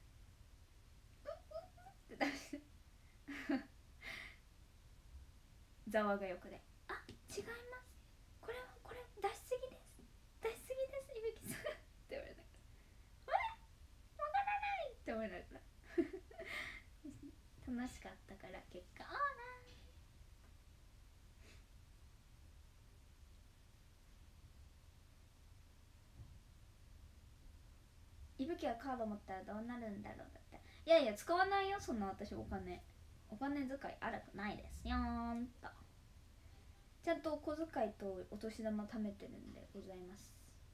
って出してざわがよくで、あ、違います、これ出しすぎです、出しすら結果オーライ。いぶきはカード持ったらどうなるんだろう。だっていやいや使わないよ、そんな私お金遣い荒くないですよーんと。ちゃんとお小遣いとお年玉貯めてるんでございます。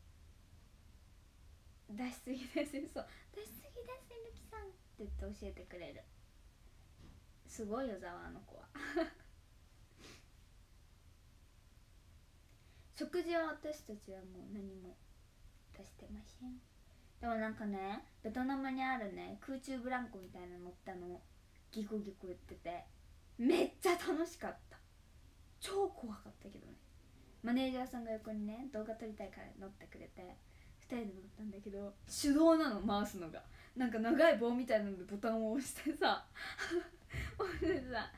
出しすぎですよ、そう出しすぎですゆるきさんって言って教えてくれる。すごいよざわあの子は食事は私たちはもう何も出してません。でもなんかね、ベトナムにあるね空中ブランコみたいなの乗ったのギコギコ言っててめっちゃ楽しかった。超怖かったけどね。マネージャーさんが横にね動画撮りたいから乗ってくれて2人で乗ったんだけど、手動なの回すのが。なんか長い棒みたいなのでボタンを押してさ押してさ、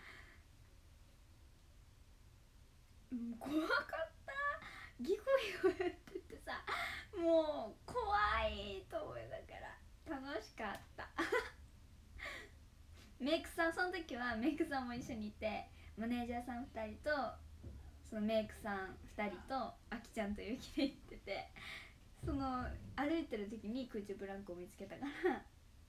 怖かった。ギコギコやっててさ、もう怖いと思いながら楽しかったメイクさん、その時はメイクさんも一緒にいて、マネージャーさん2人とそのメイクさん2人とあきちゃんとゆきで行ってて、その歩いてる時に空中ブランコを見つけたから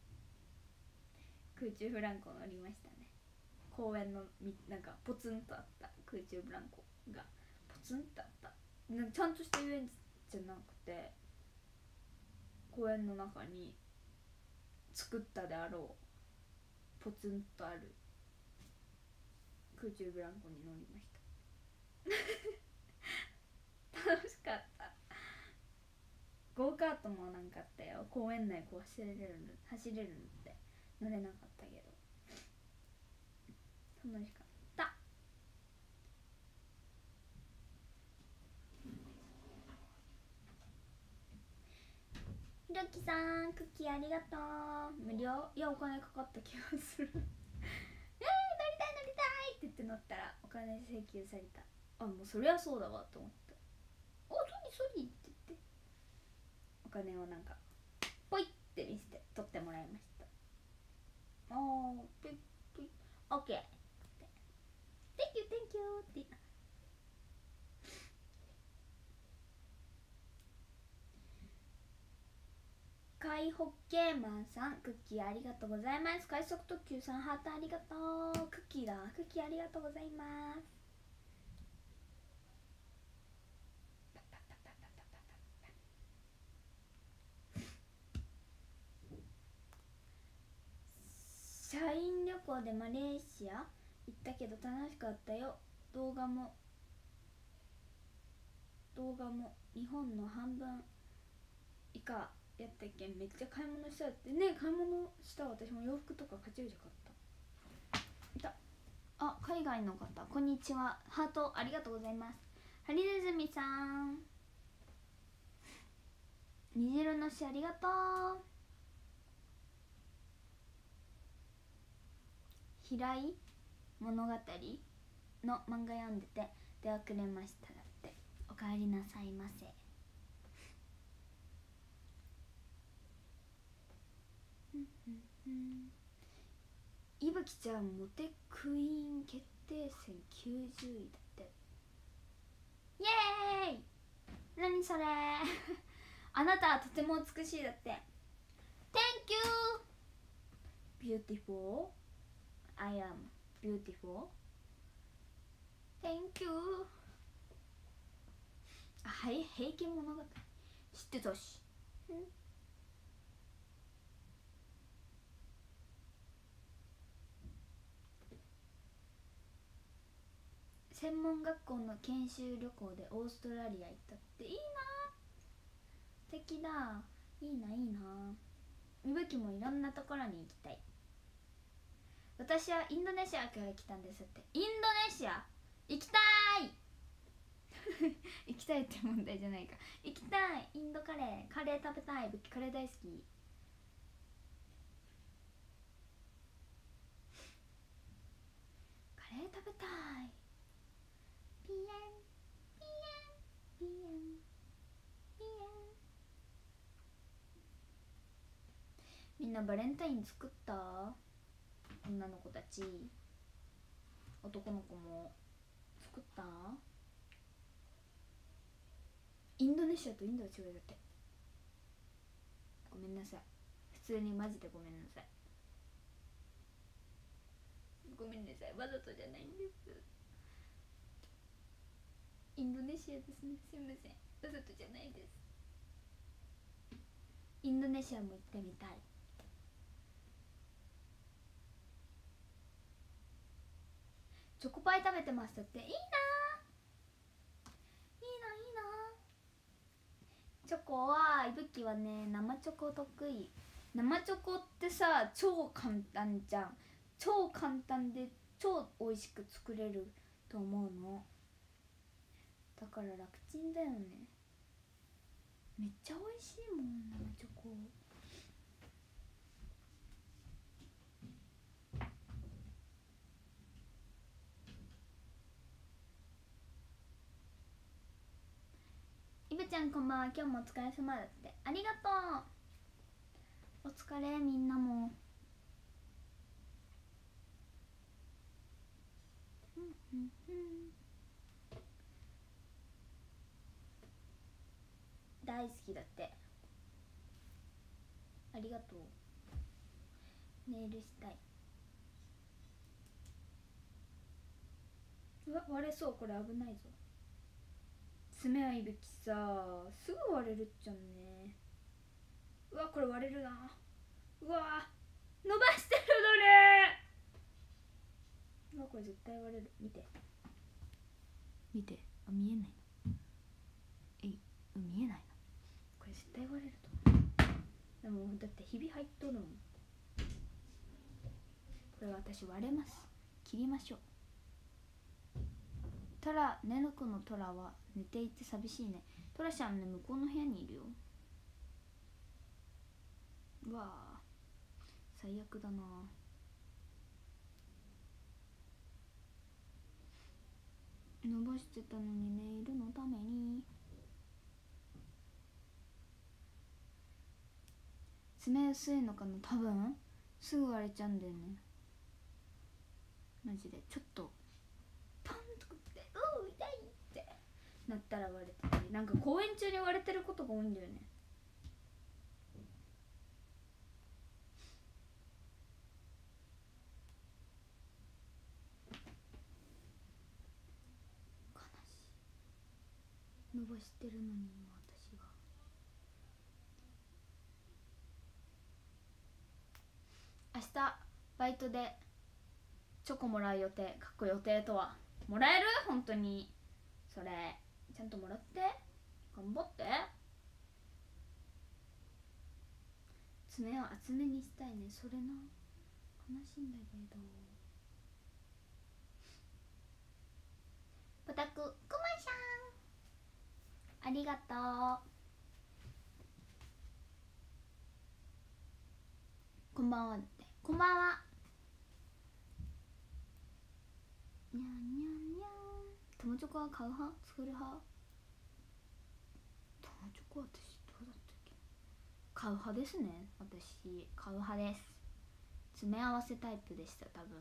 空中ブランコ乗りましたね。公園のなんかポツンとあった空中ブランコがポツンとあった。なんかちゃんとした遊園地じゃなくて公園の中に作ったであろうポツンとある空中ブランコに乗りました楽しかった。ゴーカートもなんかあったよ。公園内こう走れるのって乗れなかったけど楽しかった。ひろきさんクッキーありがとう。無料？いやお金かかった気がする乗りたいって言って乗ったらお金請求された。あ、もうそりゃそうだわと思った。お、ソリって言ってお金をなんかポイって見せて取ってもらいました。おーピッピッオッケーって Thank you って言った。海ホッケーマンさんクッキーありがとうございます。快速特急さんハートありがとう。クッキーありがとうございます。社員旅行でマレーシア行ったけど楽しかったよ。動画も日本の半分以下やったっけ。めっちゃ買い物したってね。買い物した。私も洋服とかカチューシャ買った。いた。あ、海外の方こんにちは。ハートありがとうございます。ハリネズミさん虹色の詩ありがとう。平井物語の漫画読んでて出遅れましただって。おかえりなさいませ。いぶきちゃんモテクイーン決定戦90位だって。イエーイ。何それあなたはとても美しいだって。 Thank you beautiful I am beautiful Thank you。 あ、はい、平家物語知ってたし。専門学校の研修旅行でオーストラリア行ったっていいな。素敵だ。いいな。みぶきもいろんなところに行きたい。私はインドネシアから来たんですって。インドネシア行きたい行きたいって問題じゃないか。行きたい。インドカレー食べたい。ぶきカレー大好き。カレー食べたい。ピエンピエンピエンピエン。みんなバレンタイン作った？女の子たち男の子も作った？インドネシアとインドは違いだって。ごめんなさい、普通にマジでごめんなさい、ごめんなさい、わざとじゃないんです。インドネシアですね、すいません、わざとじゃないです。インドネシアも行ってみたい。チョコパイ食べてましたって。いいな、いいな。チョコはいぶきはね、生チョコ得意。生チョコってさ、超簡単じゃん。超簡単で超美味しく作れると思うの。だから楽ちんだよね。めっちゃ美味しいもん、生チョコ。イブちゃんこんばんは、今日もお疲れ様だって。ありがとう。お疲れ、みんなも。大好きだって。ありがとう。ネイルしたい。うわ、割れそう、これ危ないぞ。爪はいぶきさ、すぐ割れるっちゃんね。うわ、これ割れるな。うわ、伸ばしてるのね。うわ、これ絶対割れる。見て見て、あ、見えないの。見えないの。これ絶対割れると思う。でもだってひび入っとるもん。これ私割れます。切りましょう。トラ、ネルコのトラは寝ていて寂しいね。トラちゃんね、向こうの部屋にいるよ。うわあ、最悪だな。伸ばしてたのにネイルのために。爪薄いのかな、多分すぐ割れちゃうんだよね。マジでちょっとパンとかって「うう痛い」ってなったら割れてたり、なんか公演中に割れてることが多いんだよね。悲しい。伸ばしてるのに私が。明日バイトでチョコもらう予定。かっこ予定とは、もらえる？本当にそれちゃんともらって、頑張って。爪を厚めにしたいね。それな、悲しいんだけど。ポタク、くまさんありがとう。こんばんはって。こんばんは。にゃんにゃんにゃん。友チョコは買う派？作る派？友チョコ私どうだったっけ。買う派ですね。私買う派です。詰め合わせタイプでした。多分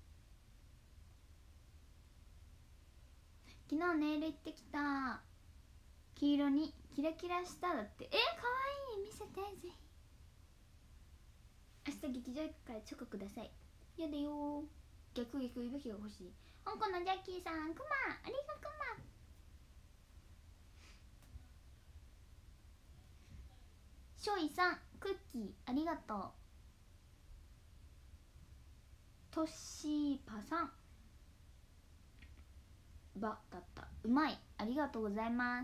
昨日ネイル行ってきた。黄色にキラキラしただって。かわいい。見せてぜひ。明日劇場行くからチョコください。やだよ。逆いぶきが欲しい。香港のジャッキーさん、くまありがくま。しょいさん、クッキーありがとう。トッシーパさん、ばだった。うまい、ありがとうございます。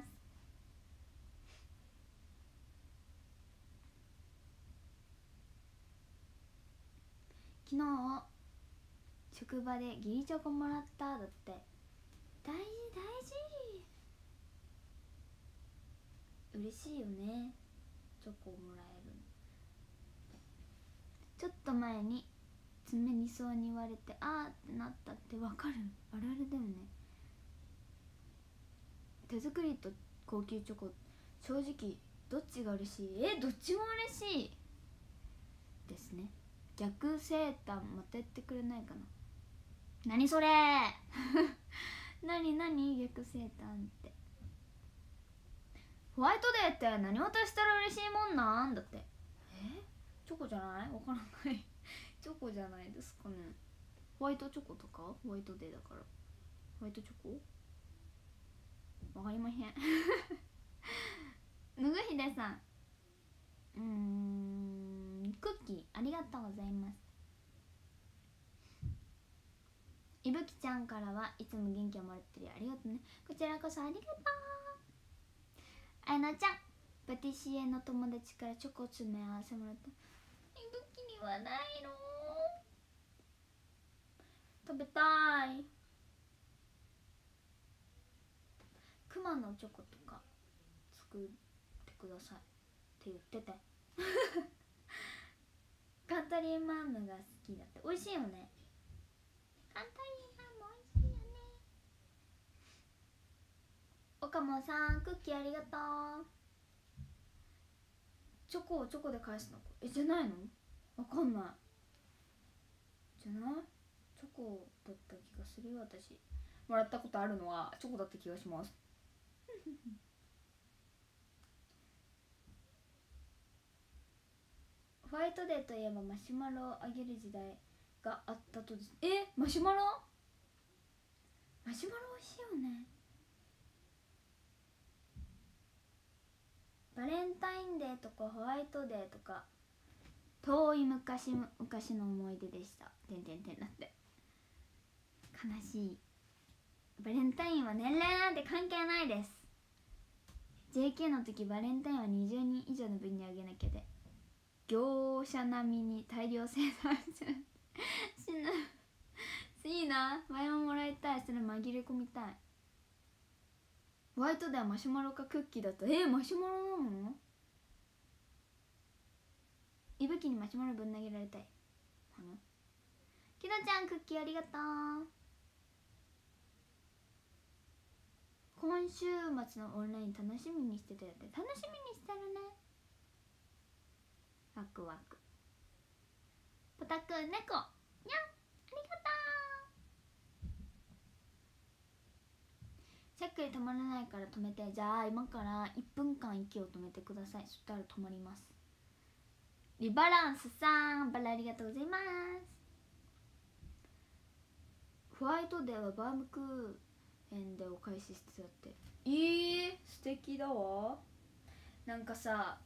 昨日職場で義理チョコもらっただって。大事大事。嬉しいよね、チョコをもらえる。ちょっと前に爪2層に割れてあーってなったってわかる？あるあるだよね。手作りと高級チョコ、正直どっちが嬉しい？どっちも嬉しいですね。逆セーターまたやってくれないかな。 何それ何逆セーターって。ホワイトデーって何渡したら嬉しいもんなんだって。チョコじゃない？わからないチョコじゃないですかね。ホワイトチョコとか？ホワイトデーだからホワイトチョコ？わかりまへんぬぐひでさん、クッキーありがとうございます。いぶきちゃんからはいつも元気をもらってるよ、ありがとうね。こちらこそありがとう。あやなちゃん、パティシエの友達からチョコ詰め合わせもらった。いぶきにはないの？食べたい。クマのチョコとか作ってくださいって言っててカントリーマームが好きだって。美味しいよね、カントリーマーム美味しいよね。岡本さん、クッキーありがとう。チョコをチョコで返すの？じゃないの？わかんない。じゃない？チョコだった気がするよ。私もらったことあるのはチョコだった気がしますホワイトデーといえばマシュマロをあげる時代があったとです。マシュマロ美味しいよね。バレンタインデーとかホワイトデーとか遠い昔の思い出でした。てんてんてんなって悲しい。バレンタインは年齢なんて関係ないです。 JK の時バレンタインは20人以上の分にあげなきゃで業者並みに大量生産しぬいいな、前ももらいたい。それ紛れ込みたい。ホワイトデーはマシュマロかクッキーだった。マシュマロなの？いぶきにマシュマロぶん投げられたい。きなちゃん、クッキーありがとう。今週末のオンライン楽しみにしてたよって。楽しみにしてるね。ワクワク。ポタくん、猫にゃん、ありがとう。しゃっくり止まらないから止めて。じゃあ今から1分間息を止めてください。そしたら止まります。リバランスさん、バラありがとうございます。ホワイトデーはバームクーヘンでお返ししてたって。素敵だわ。なんかさ、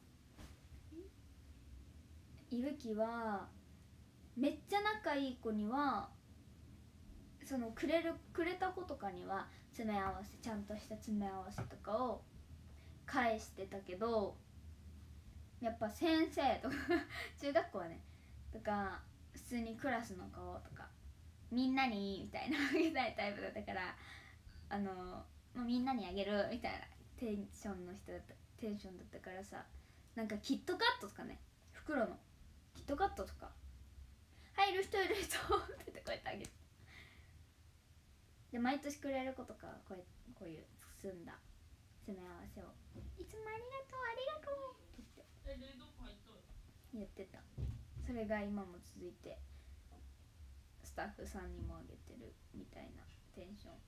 いぶきはめっちゃ仲いい子にはそのくれた子とかには詰め合わせ、ちゃんとした詰め合わせとかを返してたけど、やっぱ先生とか中学校はねとか普通にクラスの子とかみんなにみたいなあげたいタイプだったから、みんなにあげるみたいなテンションだったからさ、なんかキットカットとかね、袋のキットカットとか入る人いる人ってこうやってあげる。で毎年くれる子とかこういう包んだ詰め合わせをいつもありがとうって言ってた。それが今も続いてスタッフさんにもあげてるみたいなテンション。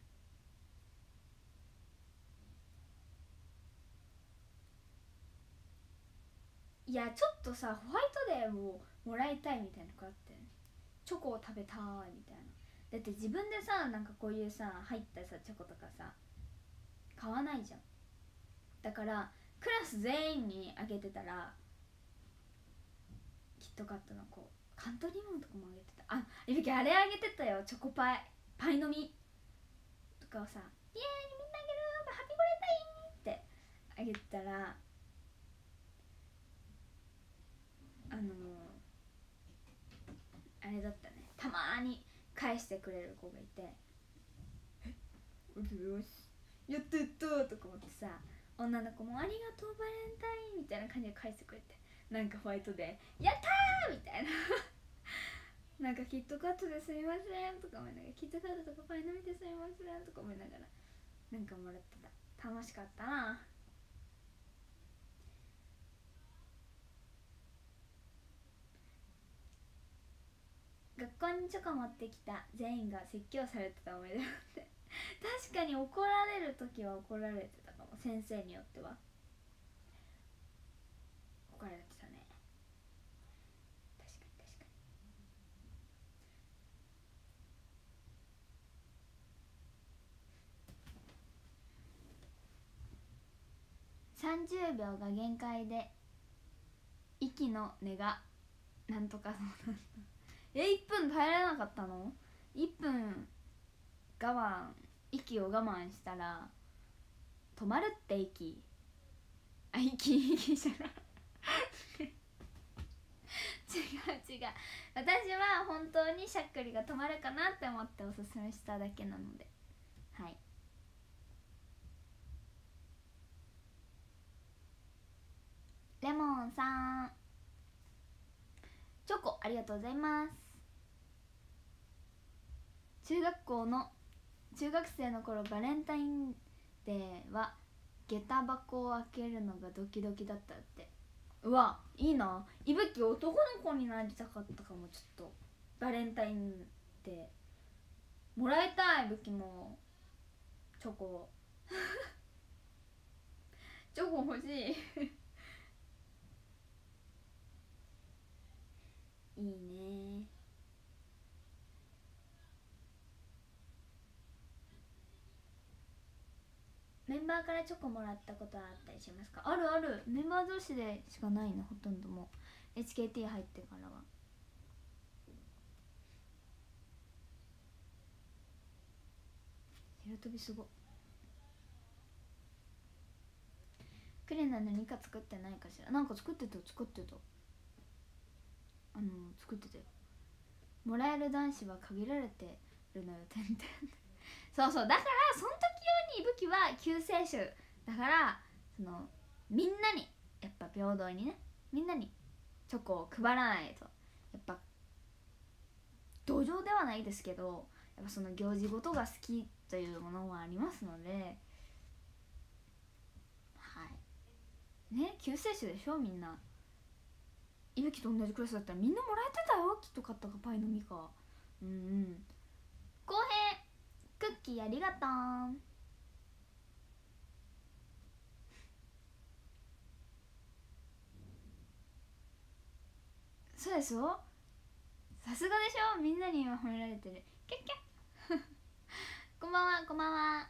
いやちょっとさ、ホワイトデーをもらいたいみたいな子あって、チョコを食べたいみたいな。だって自分でさ、なんかこういうさ入ったさチョコとかさ買わないじゃん。だからクラス全員にあげてたら、キットカットの子、カントリーマンとかもあげてた。いぶきあれあげてたよ、チョコパイの実とかをさ、イエーイみんなあげるハッピーバレンタインってあげてたら、あれだったね、たまに返してくれる子がいて、よしやったやったとか思ってさ、女の子もありがとうバレンタインみたいな感じで返してくれて、なんかホワイトでやったーみたいななんかキットカットですみませんとか思いながら、キットカットとかパイの実ですみませんとか思いながらなんかもらってた。楽しかったな。学校校にチョコ持ってきた全員が説教されてた思い出があって確かに怒られる時は怒られてたかも、先生によっては怒られてたね。確かに確かに。30秒が限界で息の根がなんとかそうなんだ1分耐えられなかったの？ 1 分息を我慢したら止まるって。息じゃない違う私は本当にしゃっくりが止まるかなって思っておすすめしただけなので、はい。レモンさんチョコありがとうございます。中学生の頃バレンタインデーは下駄箱を開けるのがドキドキだったって。うわいいな。いぶき男の子になりたかったかも。ちょっとバレンタインデーもらいたい。いぶきもチョコチョコ欲しいいいね。メンバーからチョコもらったことはあったりしますか？あるある。メンバー同士でしかないの、ほとんど。もう HKT 入ってからは。白飛びすご。クレナ何か作ってないかしら。なんか作ってた作ってたもらえる男子は限られてるのよそうそう、だからその時用にいぶきは救世主だから、そのみんなにやっぱ平等にね、みんなにチョコを配らないと、やっぱ土壌ではないですけど、やっぱその行事ごとが好きというものもありますので、はいね、救世主でしょ。みんないぶきと同じクラスだったらみんなもらえてたよ、きっと。買ったかパイの実か。うんうん。公平クッキーありがとう。そうですよ、さすがでしょ。みんなに今褒められてる。キャッキャこんばんはこんばんは。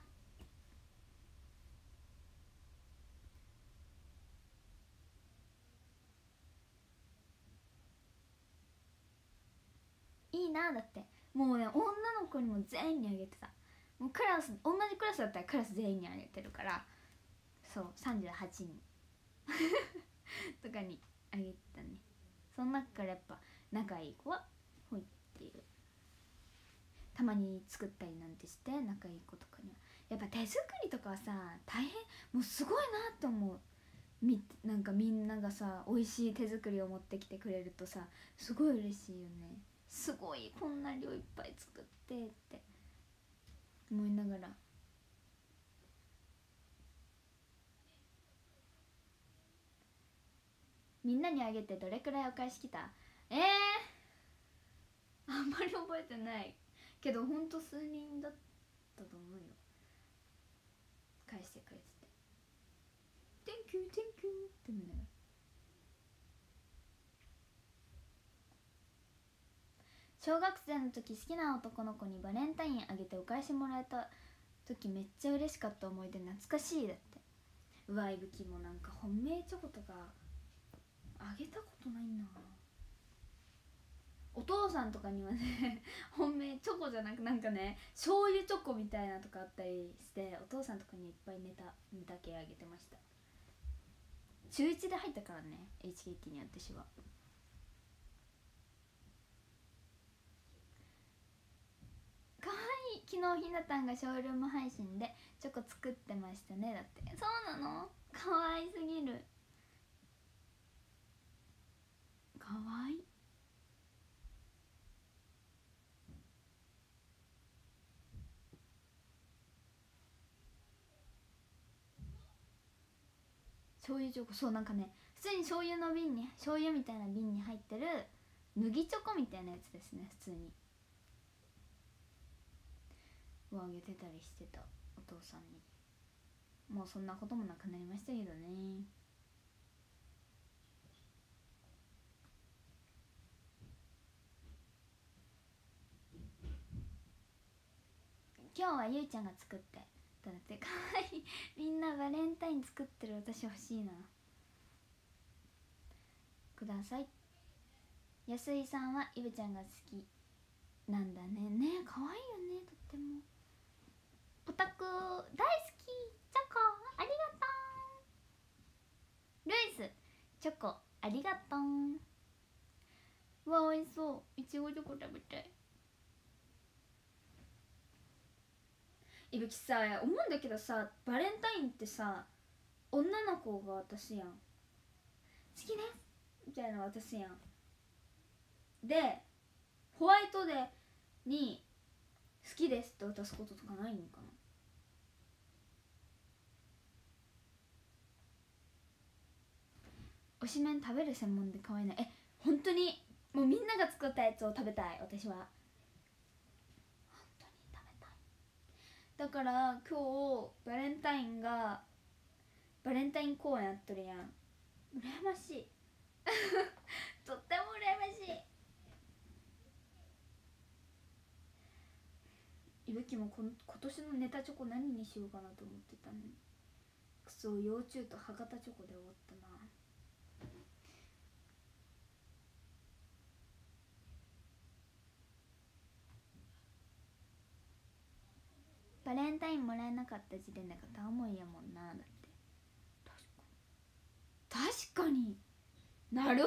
いいな。だってもうね、女の子にも全員にあげてた。もう同じクラスだったらクラス全員にあげてるから、そう38人とかにあげてたね。その中からやっぱ仲いい子はほいっていう、たまに作ったりなんてして仲いい子とかには。やっぱ手作りとかはさ大変、もうすごいなと思う。なんかみんながさ美味しい手作りを持ってきてくれるとさ、すごい嬉しいよね。すごいこんな量いっぱい作ってって思いながら。みんなにあげてどれくらいお返し来た？あんまり覚えてないけど、ほんと数人だったと思うよ、返してくれてて。 Thank you Thank you ってみんなが。小学生の時好きな男の子にバレンタインあげてお返しもらえた時めっちゃ嬉しかった思い出懐かしい。だって。うわいぶきもなんか本命チョコとかあげたことないな。お父さんとかにはね本命チョコじゃなくなんかね醤油チョコみたいなとかあったりして、お父さんとかにいっぱいネタ系あげてました。中1で入ったからね HKT に私は。かわいい。昨日ひなたんがショールーム配信でチョコ作ってましたね。だって。そうなの？かわいすぎる。かわいい。醤油チョコ、そうなんかね普通に醤油みたいな瓶に入ってる麦チョコみたいなやつですね。普通にをあげてたりしてた、お父さんに。もうそんなこともなくなりましたけどね。今日はゆうちゃんが作ってだってかわいい。みんなバレンタイン作ってる私欲しいな。ください。安井さんはイブちゃんが好きなんだね。ねえかわいいよね、とっても。オタク大好き。チョコありがとう。ルイスチョコありがとう。わおいしそう。いちごチョコ食べたい。いぶきさ、思うんだけどさ、バレンタインってさ、女の子が渡すやん。好きですみたいな渡すやん。でホワイトデーに好きですって渡すこととかないのかな。推しメン食べる専門で可愛いな。本当にもうみんなが作ったやつを食べたい。私は本当に食べたい。だから今日バレンタイン公演やっとるやん。羨ましいとっても羨ましい。いぶきも今年のネタチョコ何にしようかなと思ってたのに、クソ幼虫と博多チョコで終わったな。バレンタインもらえなかった時点で片思いやもんな。だって確かになるほどね。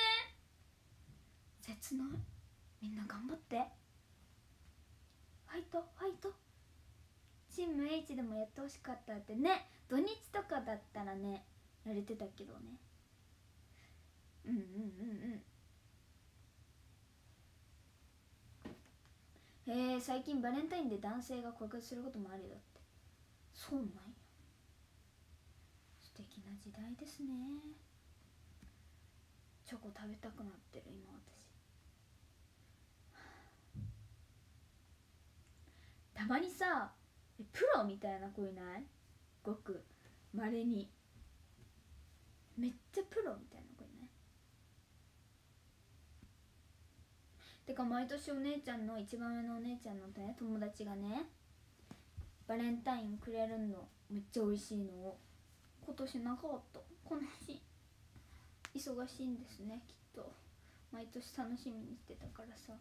切ない。みんな頑張って。ファイトファイト。チーム H でもやってほしかったってね。土日とかだったらねやれてたけどね。最近バレンタインで男性が告白することもあるよ。だって。そうなんや。素敵な時代ですね。チョコ食べたくなってる今私。たまにさプロみたいな子いない？ごくまれにめっちゃプロみたいな子いない？てか毎年お姉ちゃんの一番上のお姉ちゃんのね友達がねバレンタインくれるのめっちゃ美味しいのを。今年なかった。悲しい。忙しいんですねきっと。毎年楽しみにしてたからさ。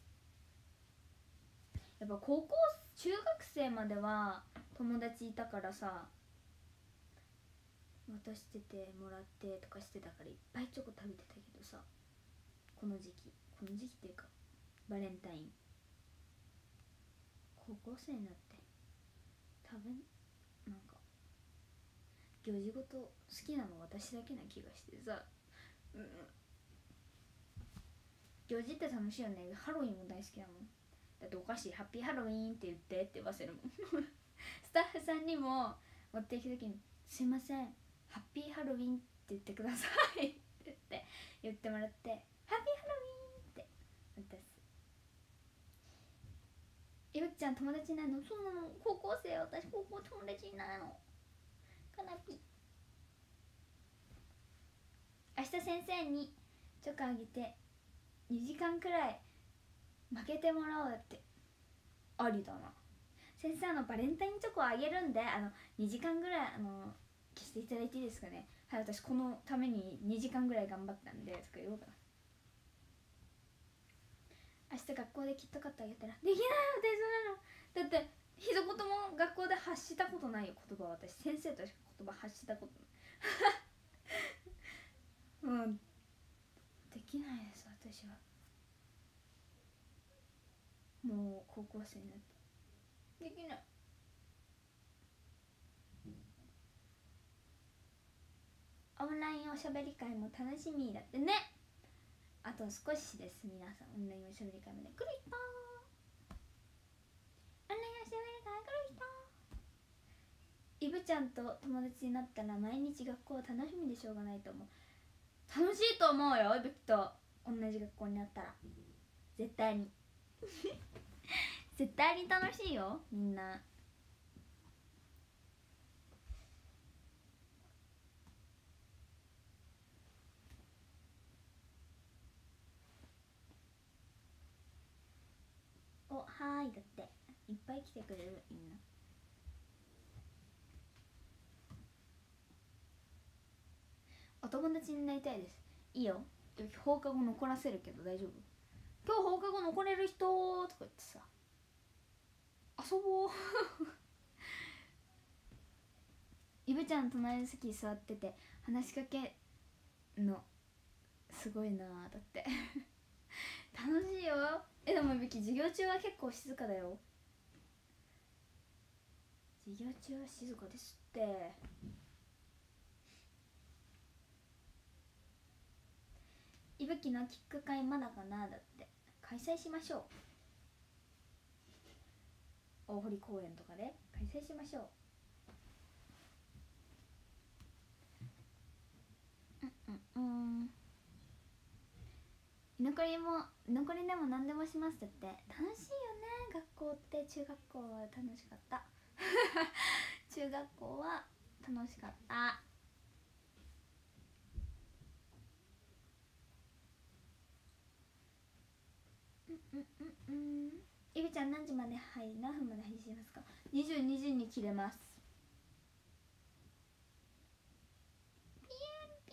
やっぱ中学生までは友達いたからさ渡しててもらってとかしてたからいっぱいチョコ食べてたけどさ、この時期っていうかバレンタイン高校生になってなんか行事ごと好きなの私だけな気がしてさ、行事って楽しいよね。ハロウィンも大好きだもん。だってお菓子ハッピーハロウィーンって言ってって言わせるもんスタッフさんにも持っていく時にすいませんハッピーハロウィンって言ってくださいって言ってもらってハッピーハロウィーンって渡す。いぶっちゃん友達いないの？そうなの。高校生。私高校友達いないの。かなぴ。明日先生にチョコあげて2時間くらい負けてもらおう。だってありだな。先生バレンタインチョコあげるんで2時間ぐらい消していただいていいですかね。はい、私このために2時間ぐらい頑張ったんでとか言おうかな。明日学校でキットカットあげたらできないよ私。そんなのだって一言も学校で発したことないよ言葉は。私先生としか言葉発したことないうんできないです私は。もう高校生になってできない。オンラインおしゃべり会も楽しみだってね。あと少しです皆さん。オンラインおしゃべり会まで来る人。オンラインおしゃべり会来る人。イブちゃんと友達になったら毎日学校楽しみでしょうがないと思う。楽しいと思うよ。イブキと同じ学校になったら絶対に絶対に楽しいよみんな。おはーいだっていっぱい来てくれるみんな。お友達になりたいです。いいよ、放課後残らせるけど大丈夫？今日放課後残れる人とか言ってさ遊ぼうイブちゃん隣の席座ってて話しかけんのすごいな。だって楽しいよ。でもいぶき授業中は結構静かだよ。授業中は静かですって。いぶきのキック会まだかな。だって開催しましょう。大堀公園とかで開催しましょう。居残りでも何でもしますだって。楽しいよね学校って。中学校は楽しかった中学校は楽しかった。いぶちゃん何時まで何分まで配信しますか？22時に切れます。ピエンピエ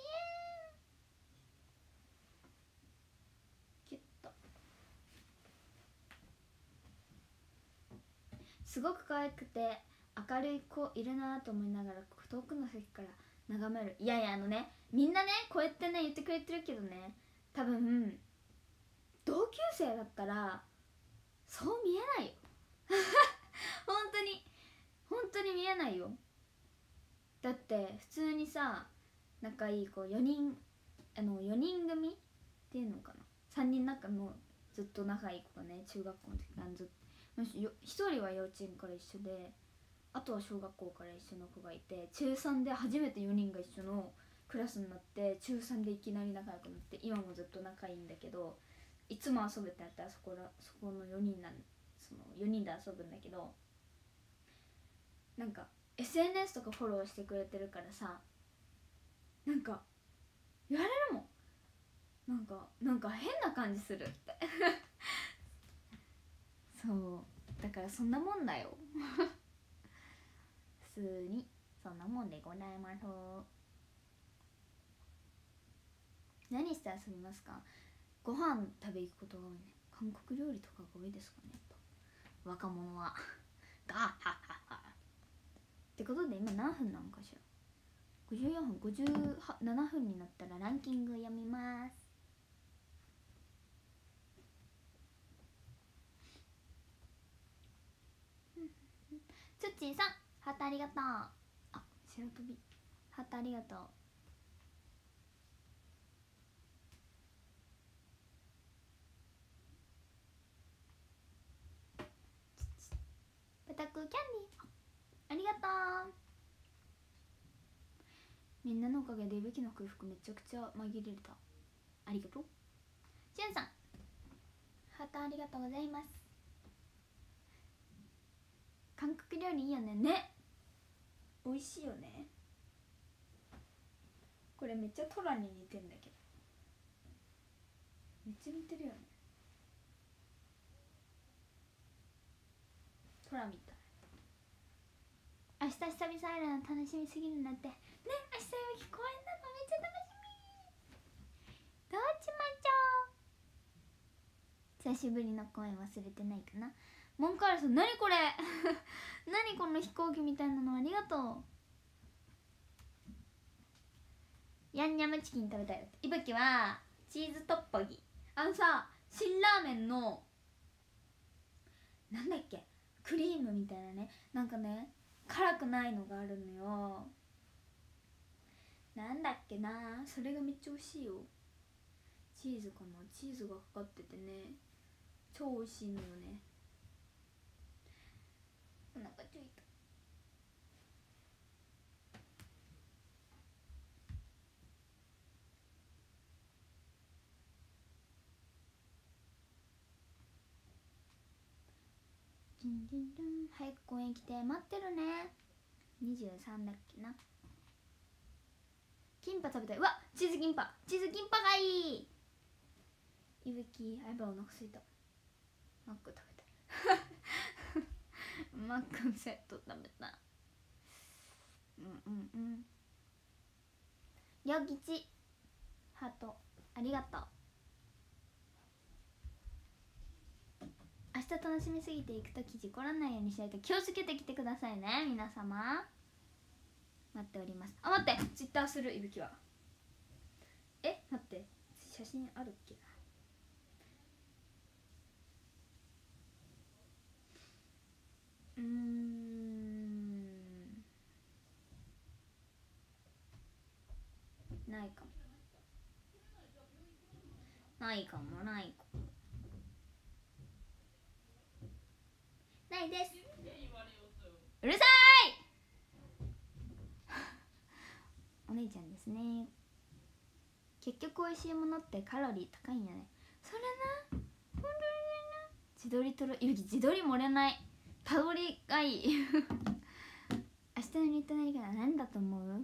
ンキュッと。すごく可愛くて明るい子いるなと思いながら遠くの席から眺める。いやいやみんなねこうやってね言ってくれてるけどね、多分同級生だったらそう見えないよ本当に見えないよ。だって普通にさ仲いい子4人4人組っていうのかな、3人仲のずっと仲いい子がね中学校の時からずっと1人は幼稚園から一緒で、あとは小学校から一緒の子がいて、中3で初めて4人が一緒のクラスになって、中3でいきなり仲良くなって、今もずっと仲いいんだけど、いつも遊ぶってなったらそこの4人その4人で遊ぶんだけど、なんか SNS とかフォローしてくれてるからさ、なんか言われるもん。なんか変な感じするってそうだからそんなもんだよ普通にそんなもんでございます。何して遊びますか？ご飯食べ行くことが多いね。韓国料理とかが多いですかね、やっぱ若者はガッハッハッハってことで今何分なのかしら。54分57分になったらランキング読みます。つっちーさんハートありがとう。あ、白飛びハートありがとう。豚くキャンディーありがとう。みんなのおかげでいぶきの空腹めちゃくちゃ紛れた。ありがとう。しゅんさんハートありがとうございます。韓国料理いいよね。ね、美味しいよね。これめっちゃトラに似てんだけど、めっちゃ似てるよね。トラみたい。明日久々会えるの楽しみすぎるなんてね。明日いぶき公園なのめっちゃ楽しみ。どうしましょう。久しぶりの公園忘れてないかな。モンカールさん、何これ何この飛行機みたいなの、ありがとう。ヤンニャムチキン食べたいだって。いぶきはチーズトッポギ、さ辛ラーメンのなんだっけクリームみたいなね、なんかね辛くないのがあるのよ。なんだっけな、それがめっちゃ美味しいよ。チーズかな、チーズがかかっててね超美味しいのよね。お腹ついた。 早く公園来て待ってるね。23だっけな。キンパ食べたい。うわ、チーズキンパがいい。いぶき、あ、やばい、お腹すいた。マック食べたいマックセット食べたい。りょうきちハートありがとう。明日楽しみすぎて行くとき事故らないようにしないと気をつけてきてくださいね、皆様。待っております。あ、待って、ツイッターする。いぶきは待って、写真あるっけな。ないかもないです。うるさいお姉ちゃんですね。結局美味しいものってカロリー高いんやね。それな、本当にね。自撮り撮る。いぶき自撮り盛れない。たどりがいい明日の日課何かな。何だと思う？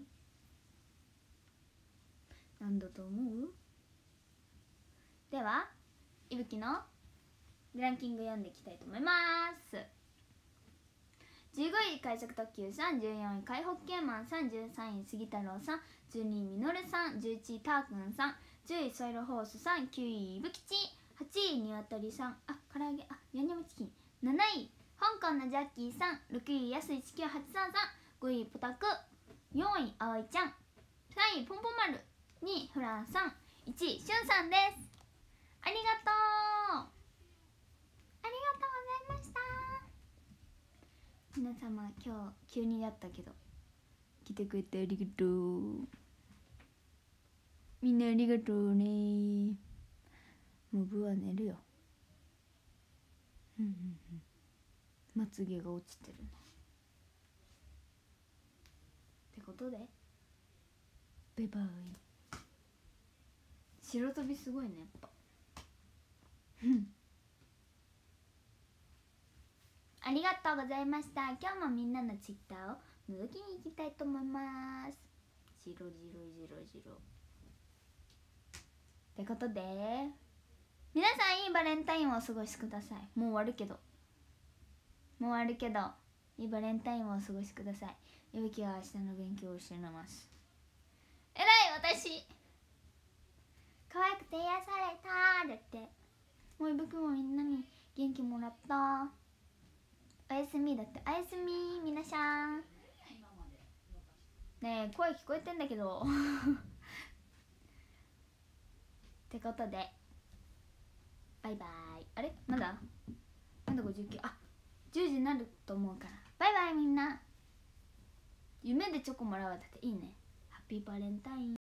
何だと思う？ではいぶきのランキング読んでいきたいと思います。15位快速特急さん、14位海ホッケーマンさん、13位杉太郎さん、12位みのるさん、11位たーくんさん、10位ソイルホースさん、9位いぶきち、8位にわとりさん、あ、唐揚げ、あ、ヤンニョムチキン、7位香港のジャッキーさん、6位やす1983さん、5位ポタク、4位あおいちゃん、3位ポンポン丸、2位フランさん、1位しゅんさんです。ありがとうございました。皆様今日急になったけど来てくれてありがとう。みんなありがとうね。もう部は寝るよ。まつげが落ちてるね。ってことでバイバイ。白飛びすごいね、やっぱありがとうございました。今日もみんなのツイッターを覗きに行きたいと思います。ジロってことで皆さんいいバレンタインをお過ごしください。もう終わるけどいいバレンタインをお過ごしください。いぶきは明日の勉強をしてます。えらい私可愛くて癒されただって。もういぶきもみんなに元気もらった。おやすみだって。おやすみ皆さん。ねえ声聞こえてんだけどってことでバイバイ。あれまだ59。あ、10時になると思うからバイバイみんな。夢でチョコもらうだっていいね。ハッピーバレンタイン。